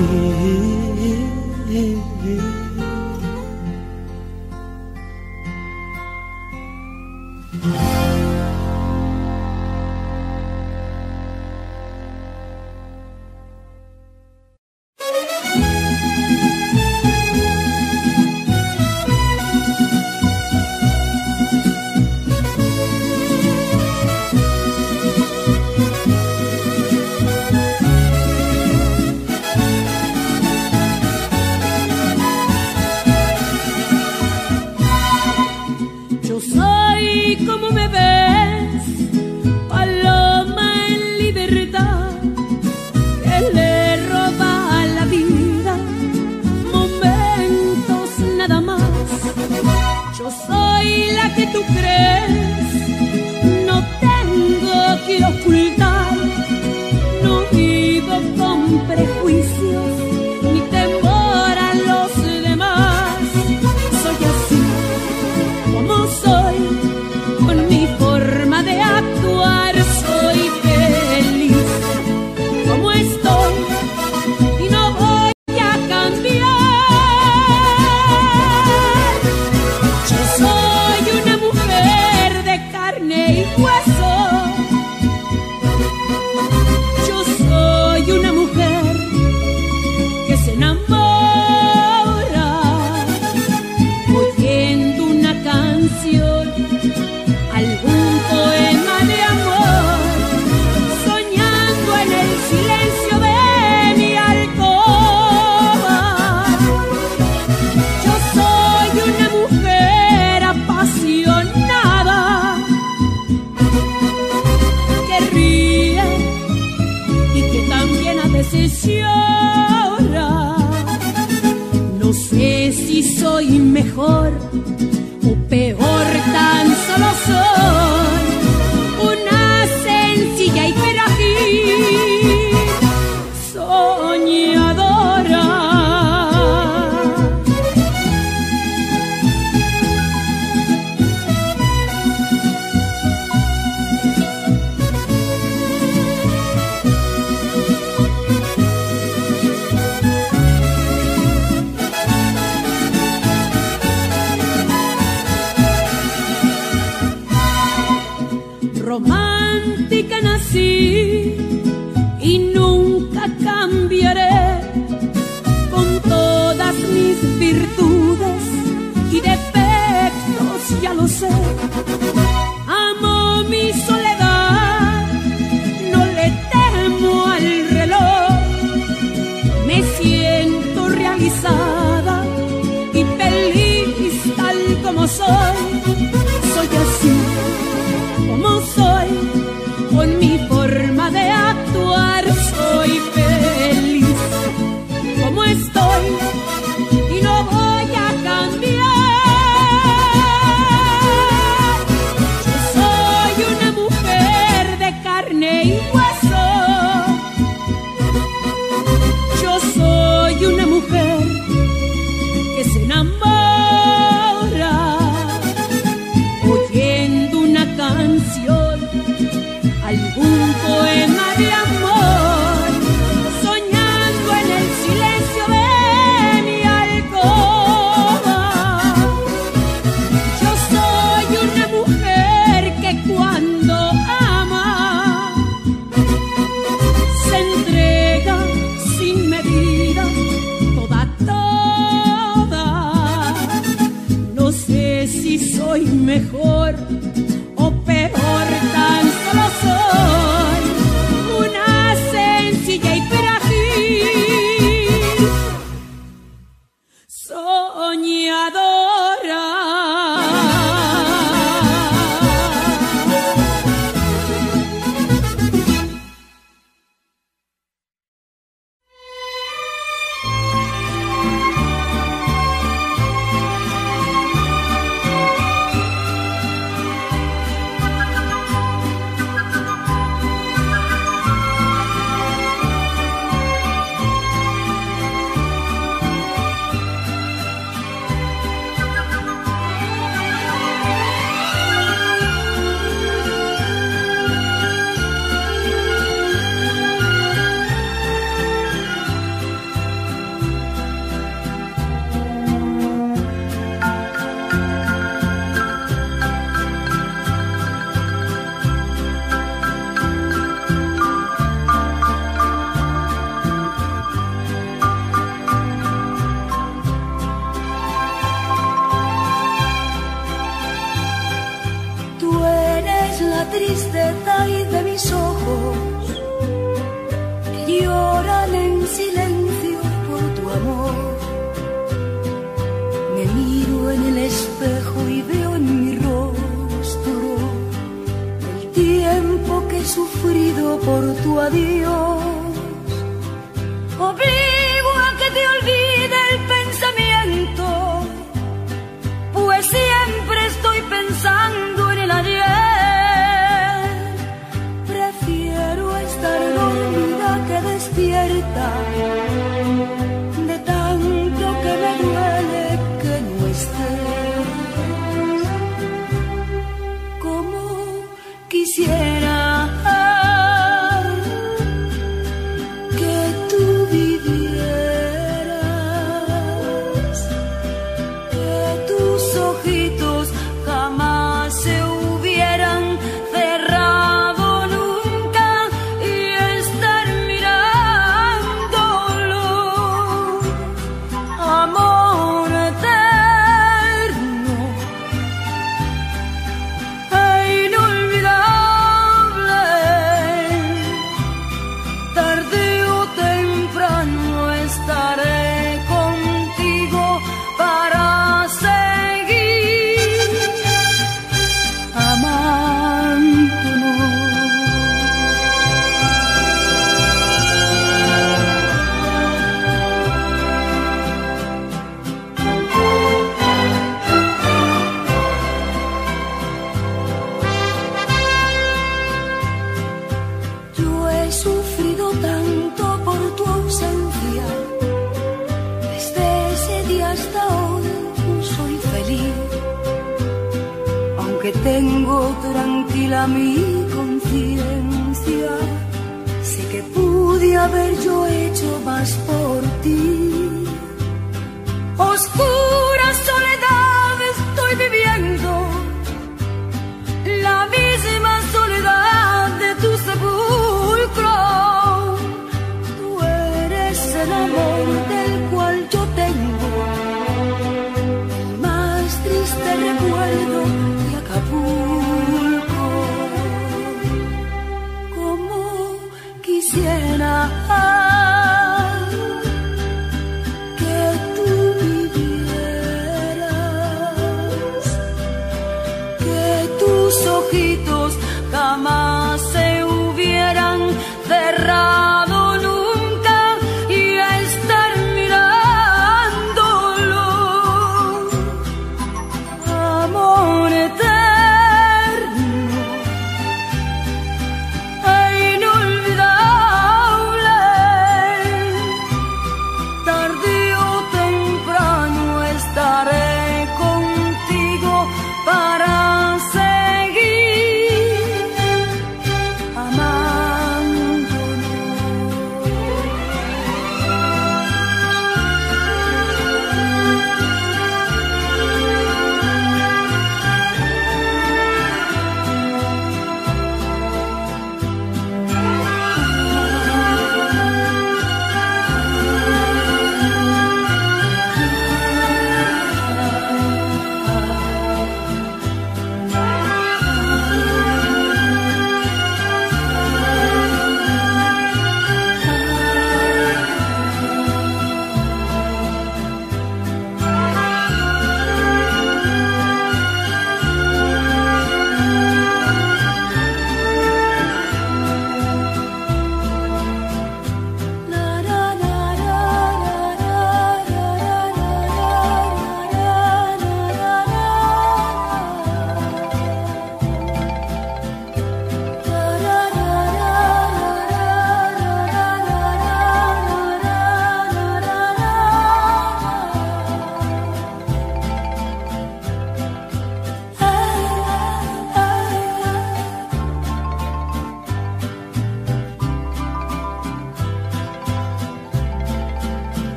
lloran en silencio por tu amor. Me miro en el espejo y veo en mi rostro el tiempo que he sufrido por tu adiós. Obligo a que te olvide el pensamiento, pues siempre estoy pensando en el ayer. Prefiero estar dormida que despierta, de tanto que me duele que no estés. Como quisiera tengo tranquila mi conciencia, sé que pude haber yo hecho más por ti. Oscura soledad estoy viviendo, la misma soledad de tu sepulcro. Tú eres el amor del cual yo tengo el más triste recuerdo. Acapulco, como quisiera que tú vivieras, que tus ojitos jamás se hubieran cerrado nunca y estar mirándolo. Amor eterno, inolvidable,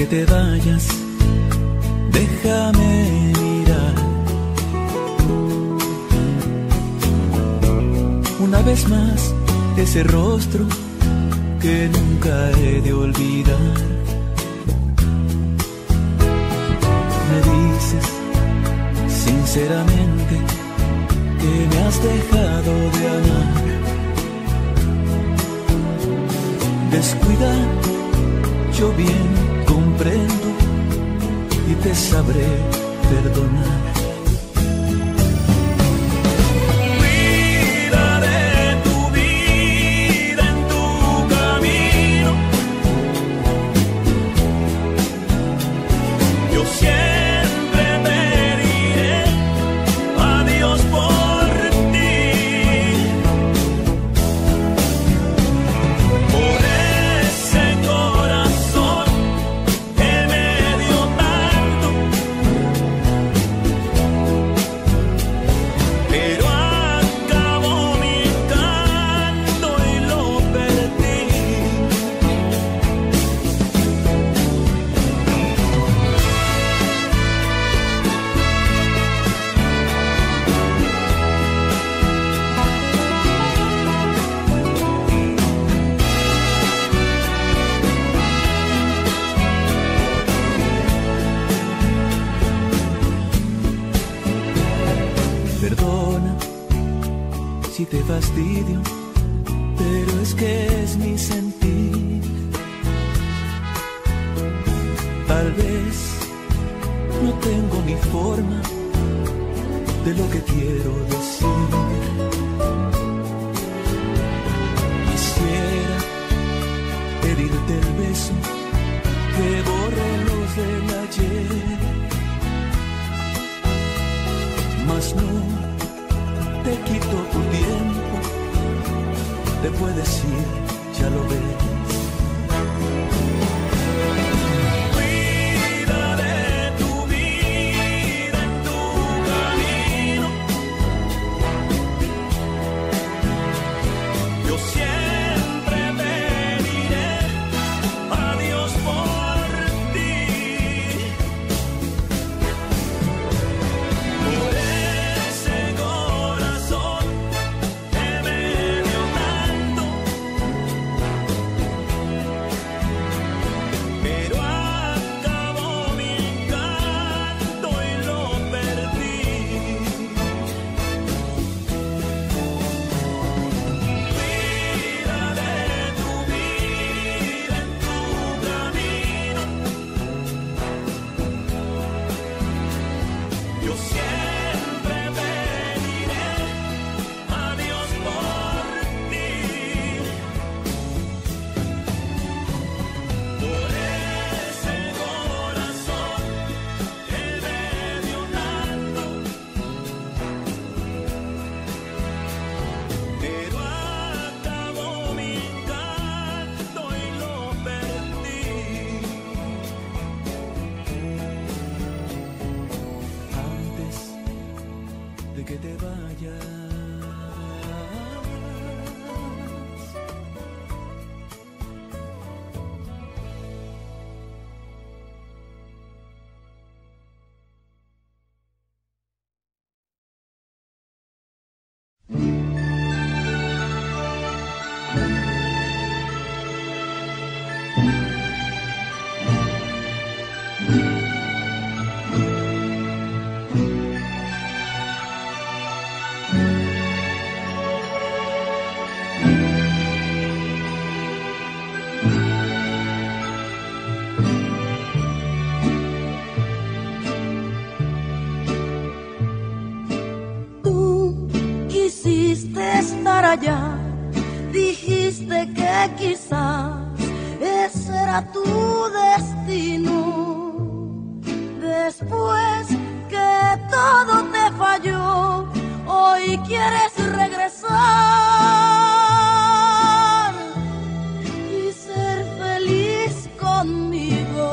que te vayas, déjame mirar una vez más ese rostro que nunca he de olvidar. Me dices sinceramente que me has dejado de amar. Descuida, yo bien comprendo y te sabré perdonar. Perdona si te fastidio, pero es que es mi sentir. Tal vez no tengo ni forma de lo que quiero decir. Quisiera pedirte el beso que borre los del ayer, mas no te quito tu tiempo, te puedes ir, ya lo ves. Cuida de tu vida en tu camino. Yo siempre pediré a Dios por ti. Por ese corazón que me dio tanto, pero acabó mi encanto y lo perdí. Cuida de tu vida en tu camino. Yo siempre pediré a Dios por ti. Por ese corazón que me dio tanto, pero acabó mi encanto y lo perdí. Antes de que te vayas, Tú quisiste estar allá, dijiste que quizás ese era tu destino. Después que todo te falló, hoy quieres regresar y ser feliz conmigo.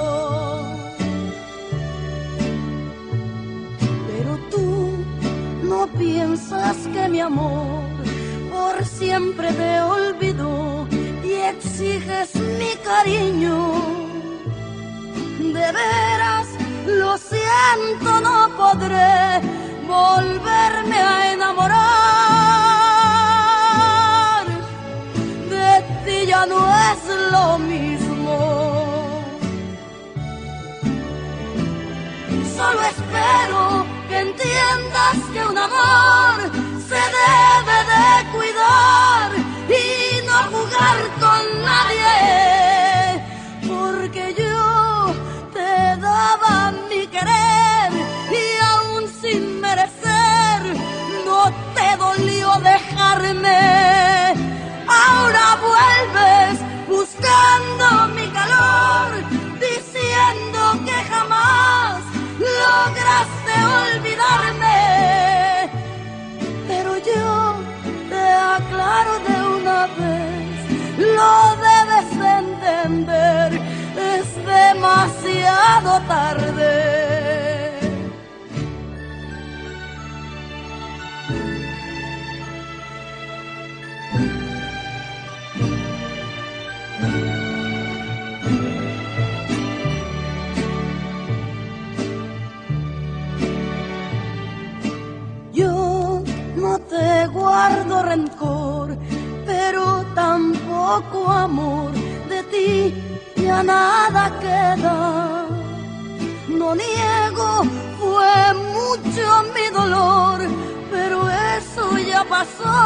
Pero tú no piensas que mi amor por siempre te olvidó y exiges mi cariño. De veras, lo siento, no podré volverme a enamorar. De ti ya no es lo mismo. Solo espero que entiendas que un amor se debe de cuidar y no jugar con nadie, porque yo te daba mi querer y aún sin merecer no te dolió dejarme. Ahora vuelves buscando mi calor, diciendo que jamás lograste olvidarme, pero yo te aclaro de una vez, lo debes de entender, es demasiado tarde. No te guardo rencor, pero tampoco amor. De ti ya nada queda. No niego, fue mucho mi dolor, pero eso ya pasó.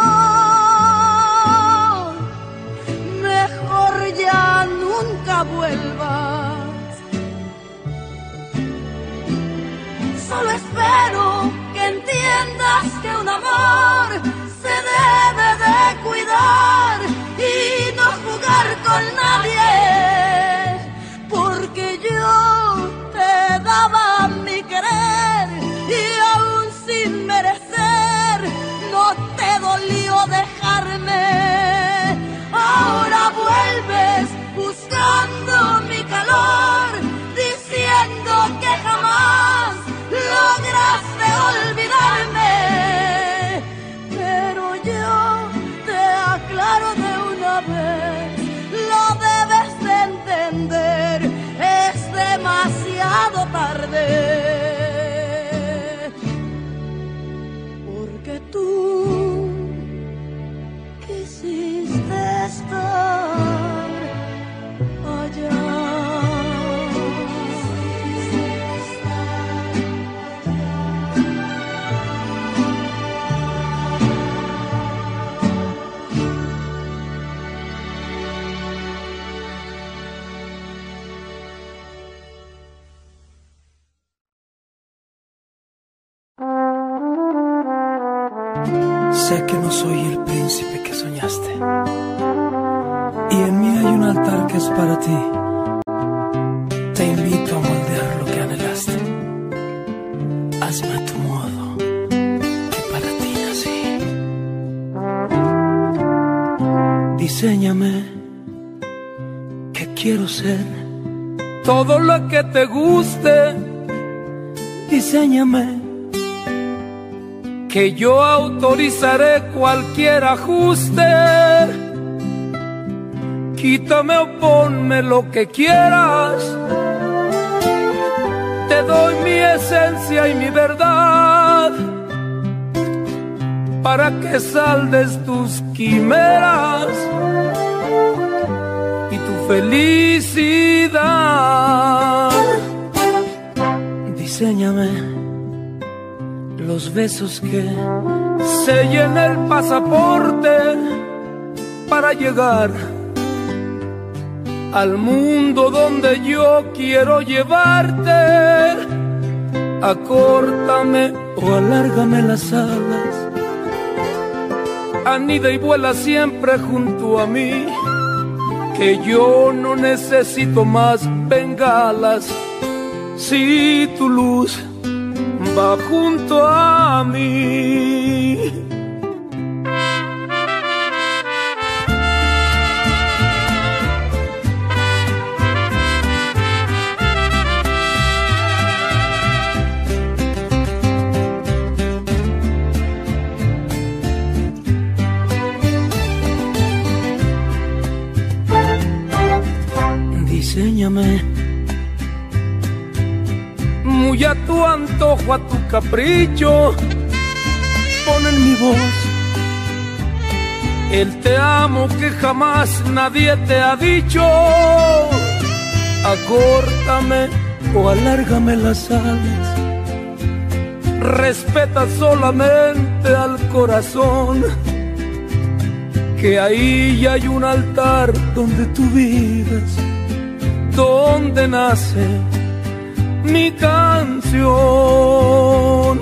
Mejor ya nunca vuelvas. Solo espero que entiendas que un amor se debe de cuidar y no jugar con nadie, porque yo te daba mi querer y aún sin merecer no te dolió dejarme. Ahora vuelves buscando mi calor, diciendo que jamás lograste olvidarme, pero yo te aclaro de una vez, lo debes de entender, es demasiado tarde, porque tú quisiste estar allá. Sé que no soy el príncipe que soñaste, y en mí hay un altar que es para ti. Te invito a moldear lo que anhelaste. Hazme a tu modo, que para ti nací. Diséñame, que quiero ser todo lo que te guste. Diséñame, que yo autorizaré cualquier ajuste. Quítame o ponme lo que quieras. Te doy mi esencia y mi verdad, para que saldes tus quimeras y tu felicidad. Diséñame los besos que sellen el pasaporte para llegar al mundo donde yo quiero llevarte. Acórtame o alárgame las alas, anida y vuela siempre junto a mí, que yo no necesito más bengalas si tu luz va junto a mí. Diséñame y a tu antojo, a tu capricho, ponen mi voz. El te amo que jamás nadie te ha dicho. Acórtame o alárgame las alas. Respeta solamente al corazón, que ahí ya hay un altar donde tú vivas, donde nace mi canción.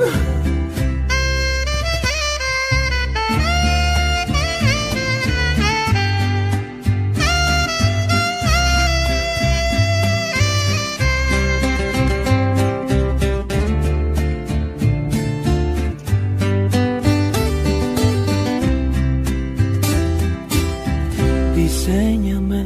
Diséñame.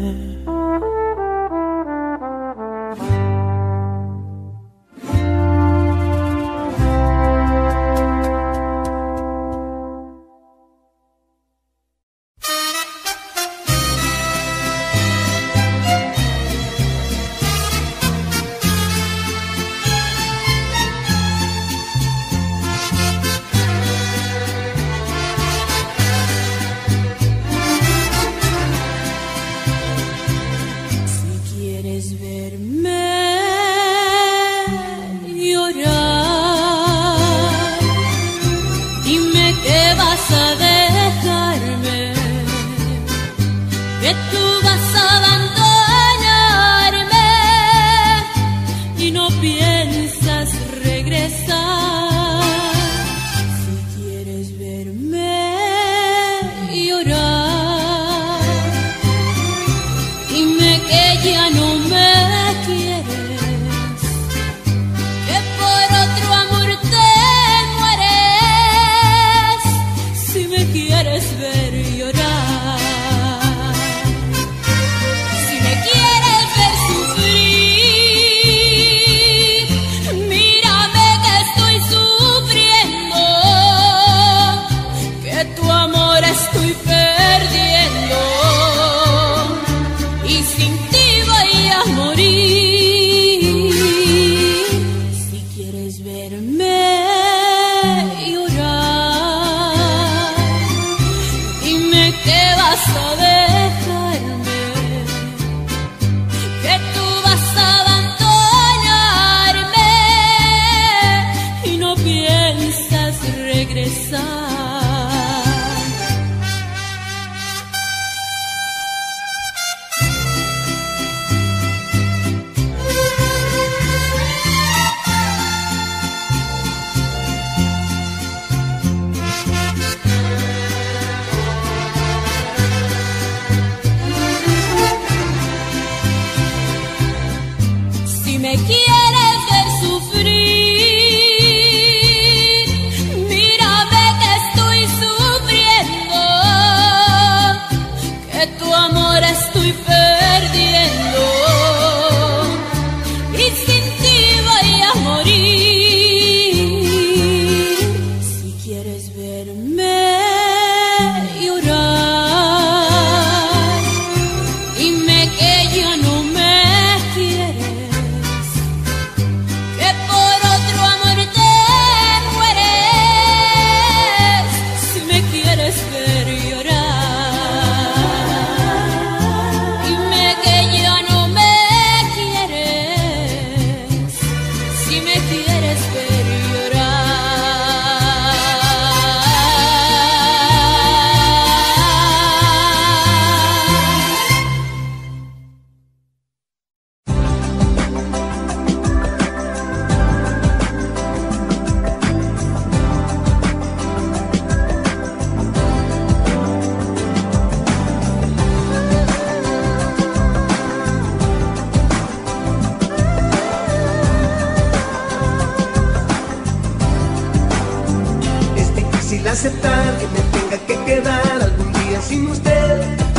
Aceptar que me tenga que quedar algún día sin usted,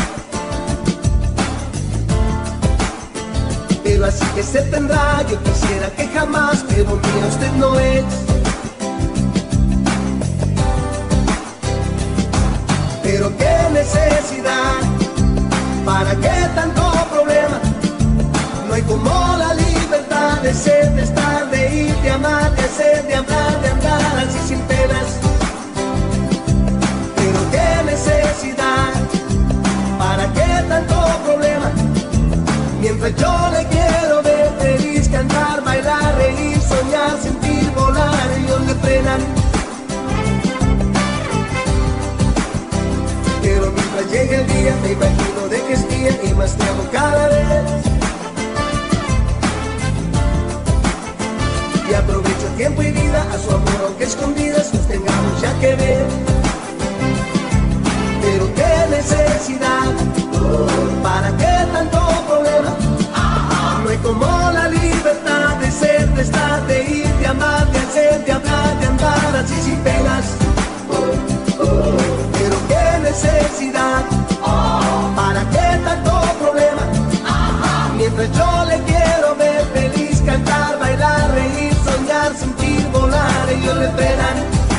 pero así que se tendrá. Yo quisiera que jamás, pero mía usted no es. Pero qué necesidad, para qué tanto problema. No hay como la libertad de ser, de estar, de ir, de amar. frenan. Pero mientras llegue el día me imagino de que es día y más te amo cada vez. Y aprovecho tiempo y vida a su amor aunque escondidas nos tengamos ya que ver. Pero qué necesidad, ¿para qué tanto problema? No hay como la libertad de ser, de estar, de ir, de amar, de hacer, de hablar, de andar así sin penas. Pero qué necesidad, ¿para qué tanto problema? Mientras yo le quiero ver feliz, cantar, bailar, reír, soñar, sentir, volar, ellos le frenan.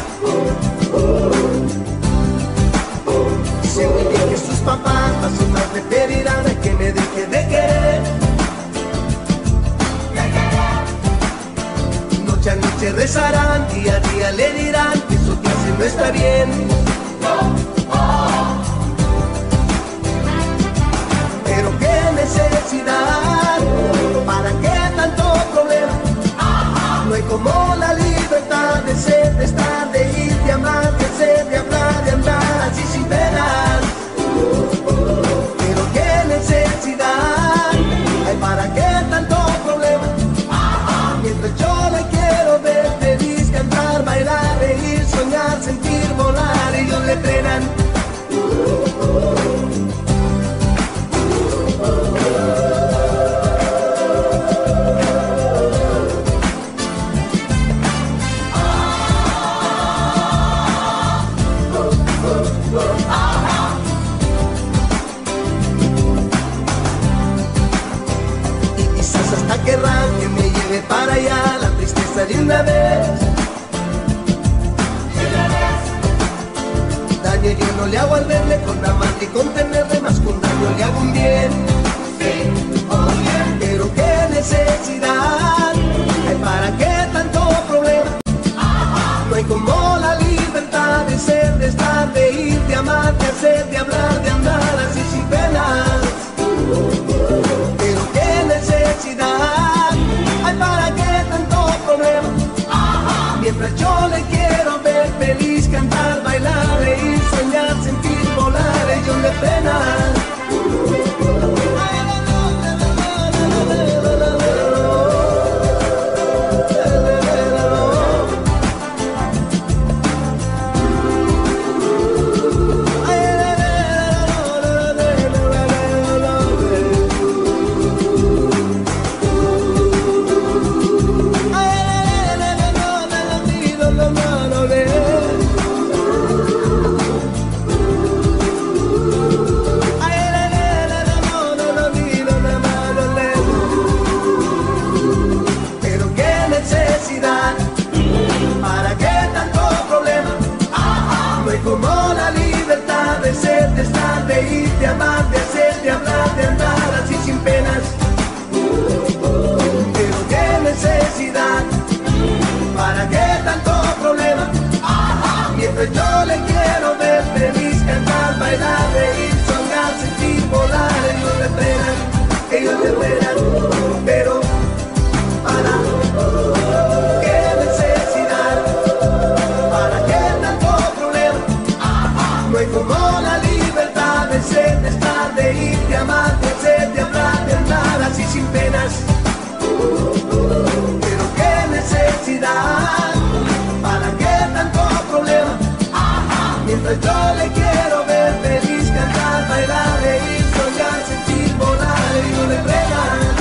Sé muy bien que sus papás fácil más me pedirán a que me deje de querer. Noche a noche rezarán, día a día le dirán que eso que hace no está bien. Pero qué necesidad, ¿para qué tanto problema? No hay como la libertad de ser, de estar, de ir, de amar, de hacer, de hablar, de andar así sin penas. Pero qué necesidad, hay para qué tanto problema. Mientras yo le quiero ver feliz, cantar, bailar, reír, soñar, sentir, volar, ellos le frenan. Querrán que me lleve para allá la tristeza de una vez. Daño yo no le hago al verle, con amarle y contenerle, más con daño le hago un bien. Pero qué necesidad, hay para qué tanto problema. No hay como la libertad de ser, de estar, de ir, de amar, de hacer, de hablar, de andar así sin penas. Pero qué necesidad, hay para qué tanto problema. Mientras yo le quiero ver feliz, cantar, bailar, reír, soñar, sentir, volar, ellos le frenan. ¿Para qué tanto problema? No hay como la libertad de ser, de estar, de ir, de amar, de hacer, de hablar, de andar así sin penas. Pero qué necesidad, ¿para qué tanto problema? Mientras yo le quiero ver feliz, cantar, bailar, reír, soñar, sentir, volar, ellos le frenan, ellos le frenan. Pero para qué necesidad, ¿para qué tanto problema? No hay como la libertad de ser, de estar, de ir, de amar, de hacer, de hablar, de andar así sin penas. Pero qué necesidad, ¿para qué tanto problema? Mientras yo le quiero ver feliz, cantar, bailar, reír, soñar, sentir, volar, ellos le frenan.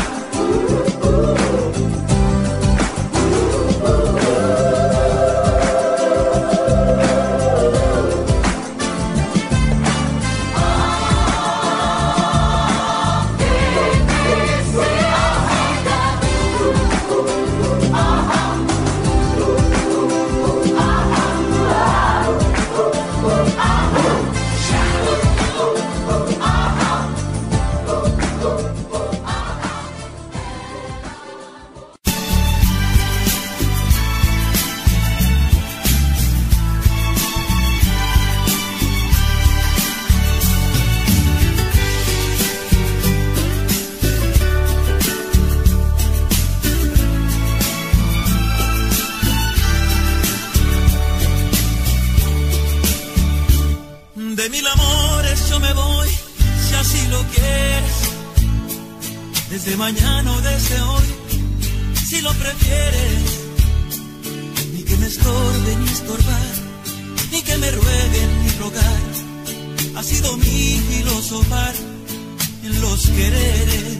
desde mañana o desde hoy, si lo prefieres. Ni que me estorbe ni estorbar, ni que me rueguen ni rogar. Ha sido mi filosofar en los quereres.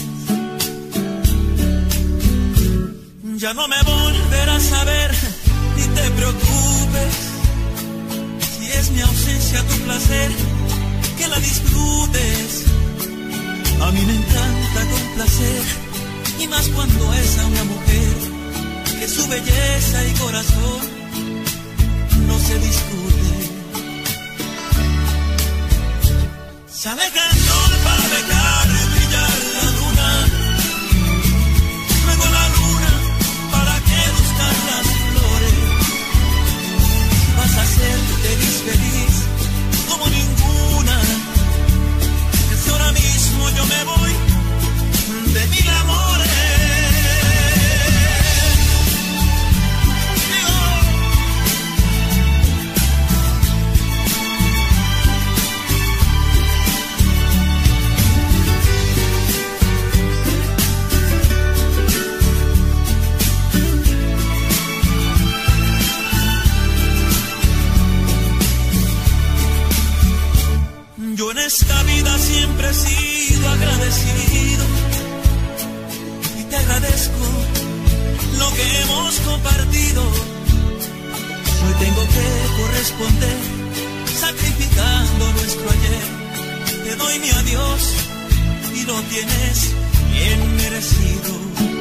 Ya no me volverás a ver, ni te preocupes. Si es mi ausencia tu placer, que la disfrutes. A mí me encanta complacer, y más cuando es a una mujer, que su belleza y corazón no se discute. Se aleja el sol para dejar brillar la luna, luego la luna para que luzcan las flores. Vas a ser feliz, feliz como ninguna. Desde ahora mismo yo me voy de mil amores. Yo en esta vida siempre he sido agradecido y te agradezco lo que hemos compartido. Hoy tengo que corresponder sacrificando nuestro ayer. Te doy mi adiós y lo tienes bien merecido.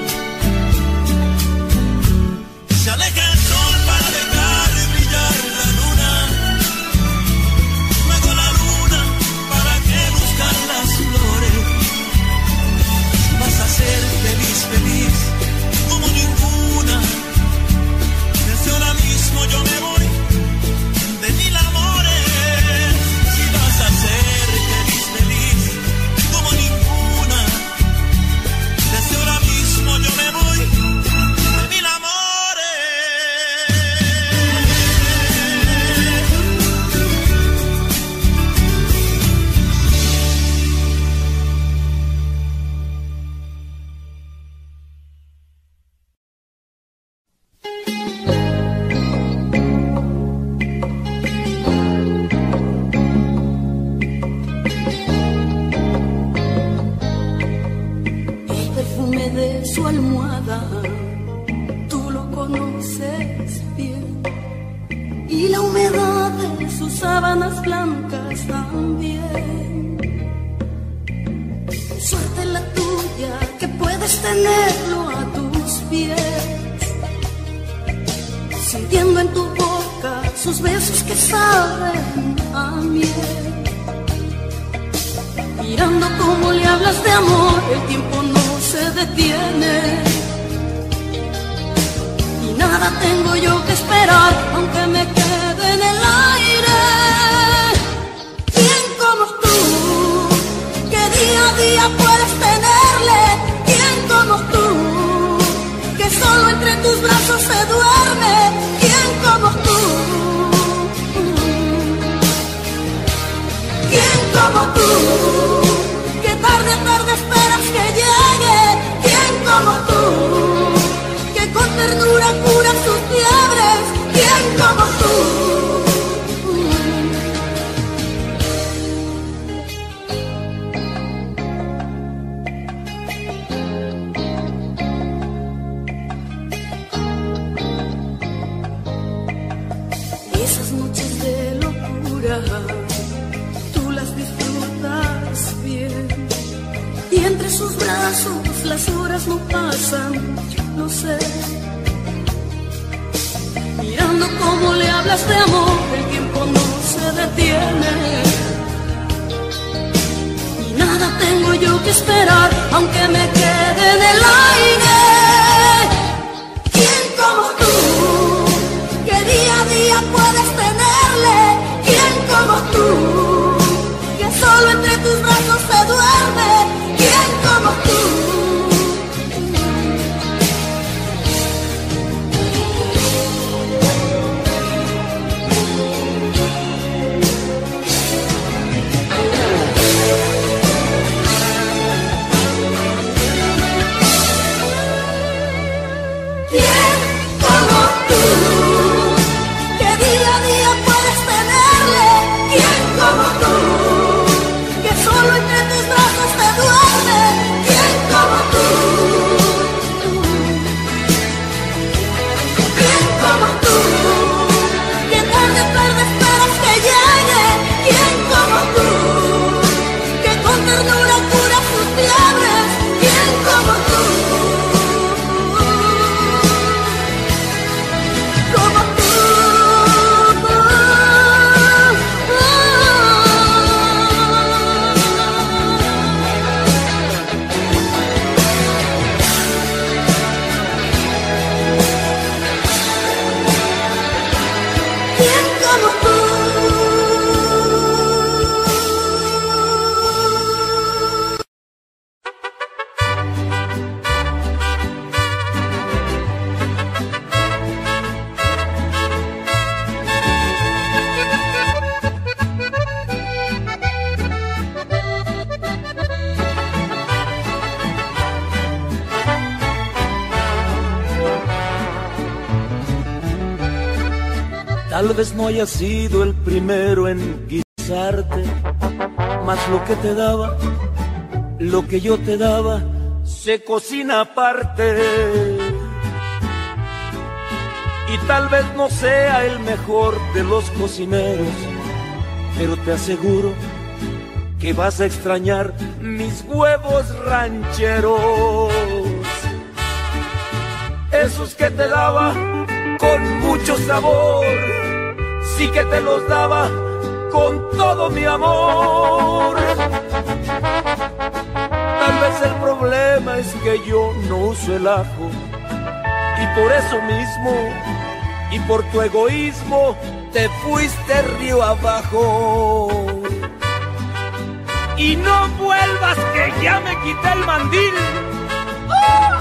Se aleja el sol para dejar brillar la luna, luego la luna para que luzcan las flores. Vas a ser feliz, feliz como ninguna. Desde ahora mismo yo me voy de mil amores. Si vas a ser feliz, feliz como ninguna. Desde ahora mismo yo me voy de mil amores. El perfume de su almohada, tú lo conoces bien, y la humedad de sus sábanas blancas también. Suerte la tuya que puedes tenerlo a tus pies, sintiendo en tu boca sus besos que saben a miel. Mirando cómo le hablas de amor, el tiempo no se detiene. Y nada tengo yo que esperar, aunque me quede en el aire. ¿Quién como tú, que día a día puedes tenerle? ¿Quién como tú, que solo entre tus brazos se duerme? ¿Quién como tú? ¿Quién como tú, que tarde a tarde esperas que llegue? ¿Quién como tú, que con ternura cura sus fiebres? ¿Quién como tú? Esas noches de locura tú las disfrutas bien, y entre sus brazos las horas no pasan, yo lo sé. Mirando cómo le hablas de amor, el tiempo no se detiene. Y nada tengo yo que esperar, aunque me quede en el aire. ¿Quién como tú, que día a día puedes tenerle? ¿Quién como tú, que solo entre tus brazos se duerme? ¿Quién como tú? Tal vez no haya sido el primero en guisarte, mas lo que te daba, lo que yo te daba, se cocina aparte. Y tal vez no sea el mejor de los cocineros, pero te aseguro que vas a extrañar mis huevos rancheros. Esos que te daba con mucho sabor, sí que te los daba con todo mi amor. Tal vez el problema es que yo no uso el ajo, y por eso mismo, y por tu egoísmo, te fuiste río abajo. Y no vuelvas, que ya me quité el mandil. ¡Oh!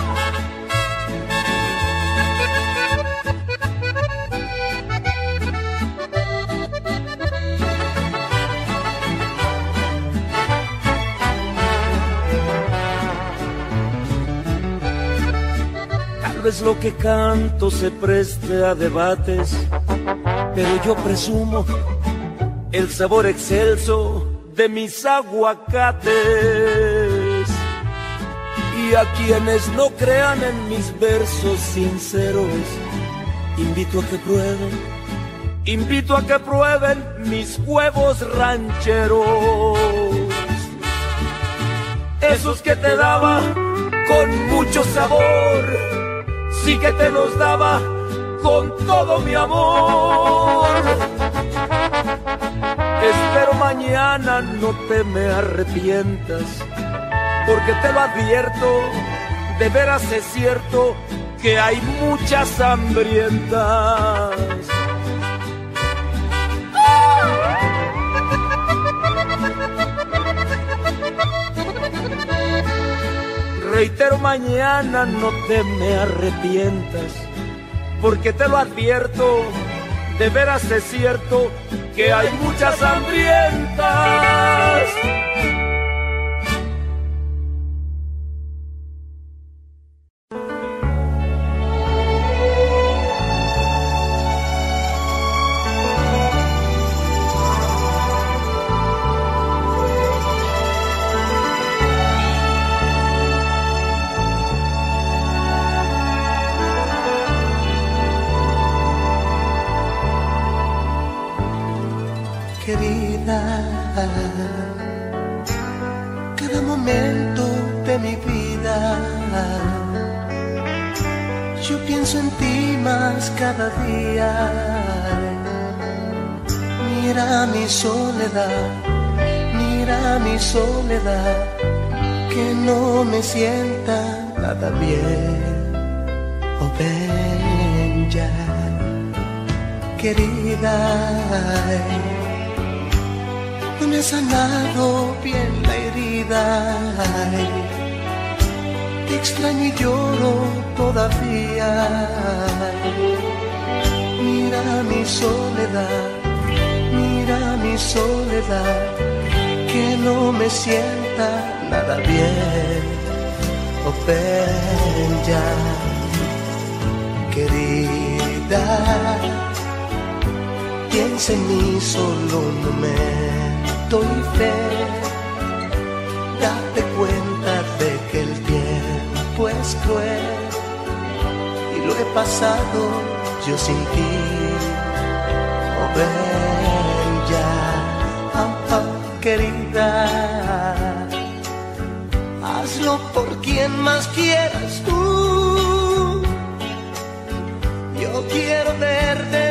Tal vez lo que canto se preste a debates, pero yo presumo el sabor excelso de mis aguacates. Y a quienes no crean en mis versos sinceros, invito a que prueben mis huevos rancheros. Esos que te daba con mucho sabor, sí que te los daba con todo mi amor. Espero mañana no te me arrepientas, porque te lo advierto, de veras es cierto que hay muchas hambrientas. Reitero, mañana no te me arrepientas, porque te lo advierto, de veras es cierto que hay muchas hambrientas. Querida, cada momento de mi vida, yo pienso en ti más cada día. Mira mi soledad, que no me sienta nada bien. Oh, ven ya, querida. No me ha sanado bien la herida, te extraño y lloro todavía. Mira mi soledad, que no me sienta nada bien. Oh, ven ya, querida, piensa en mí solo un momento y fe. Date cuenta de que el tiempo es cruel y lo he pasado yo sin ti. Oh, ven ya, querida, hazlo por quien más quieras tú. Yo quiero verte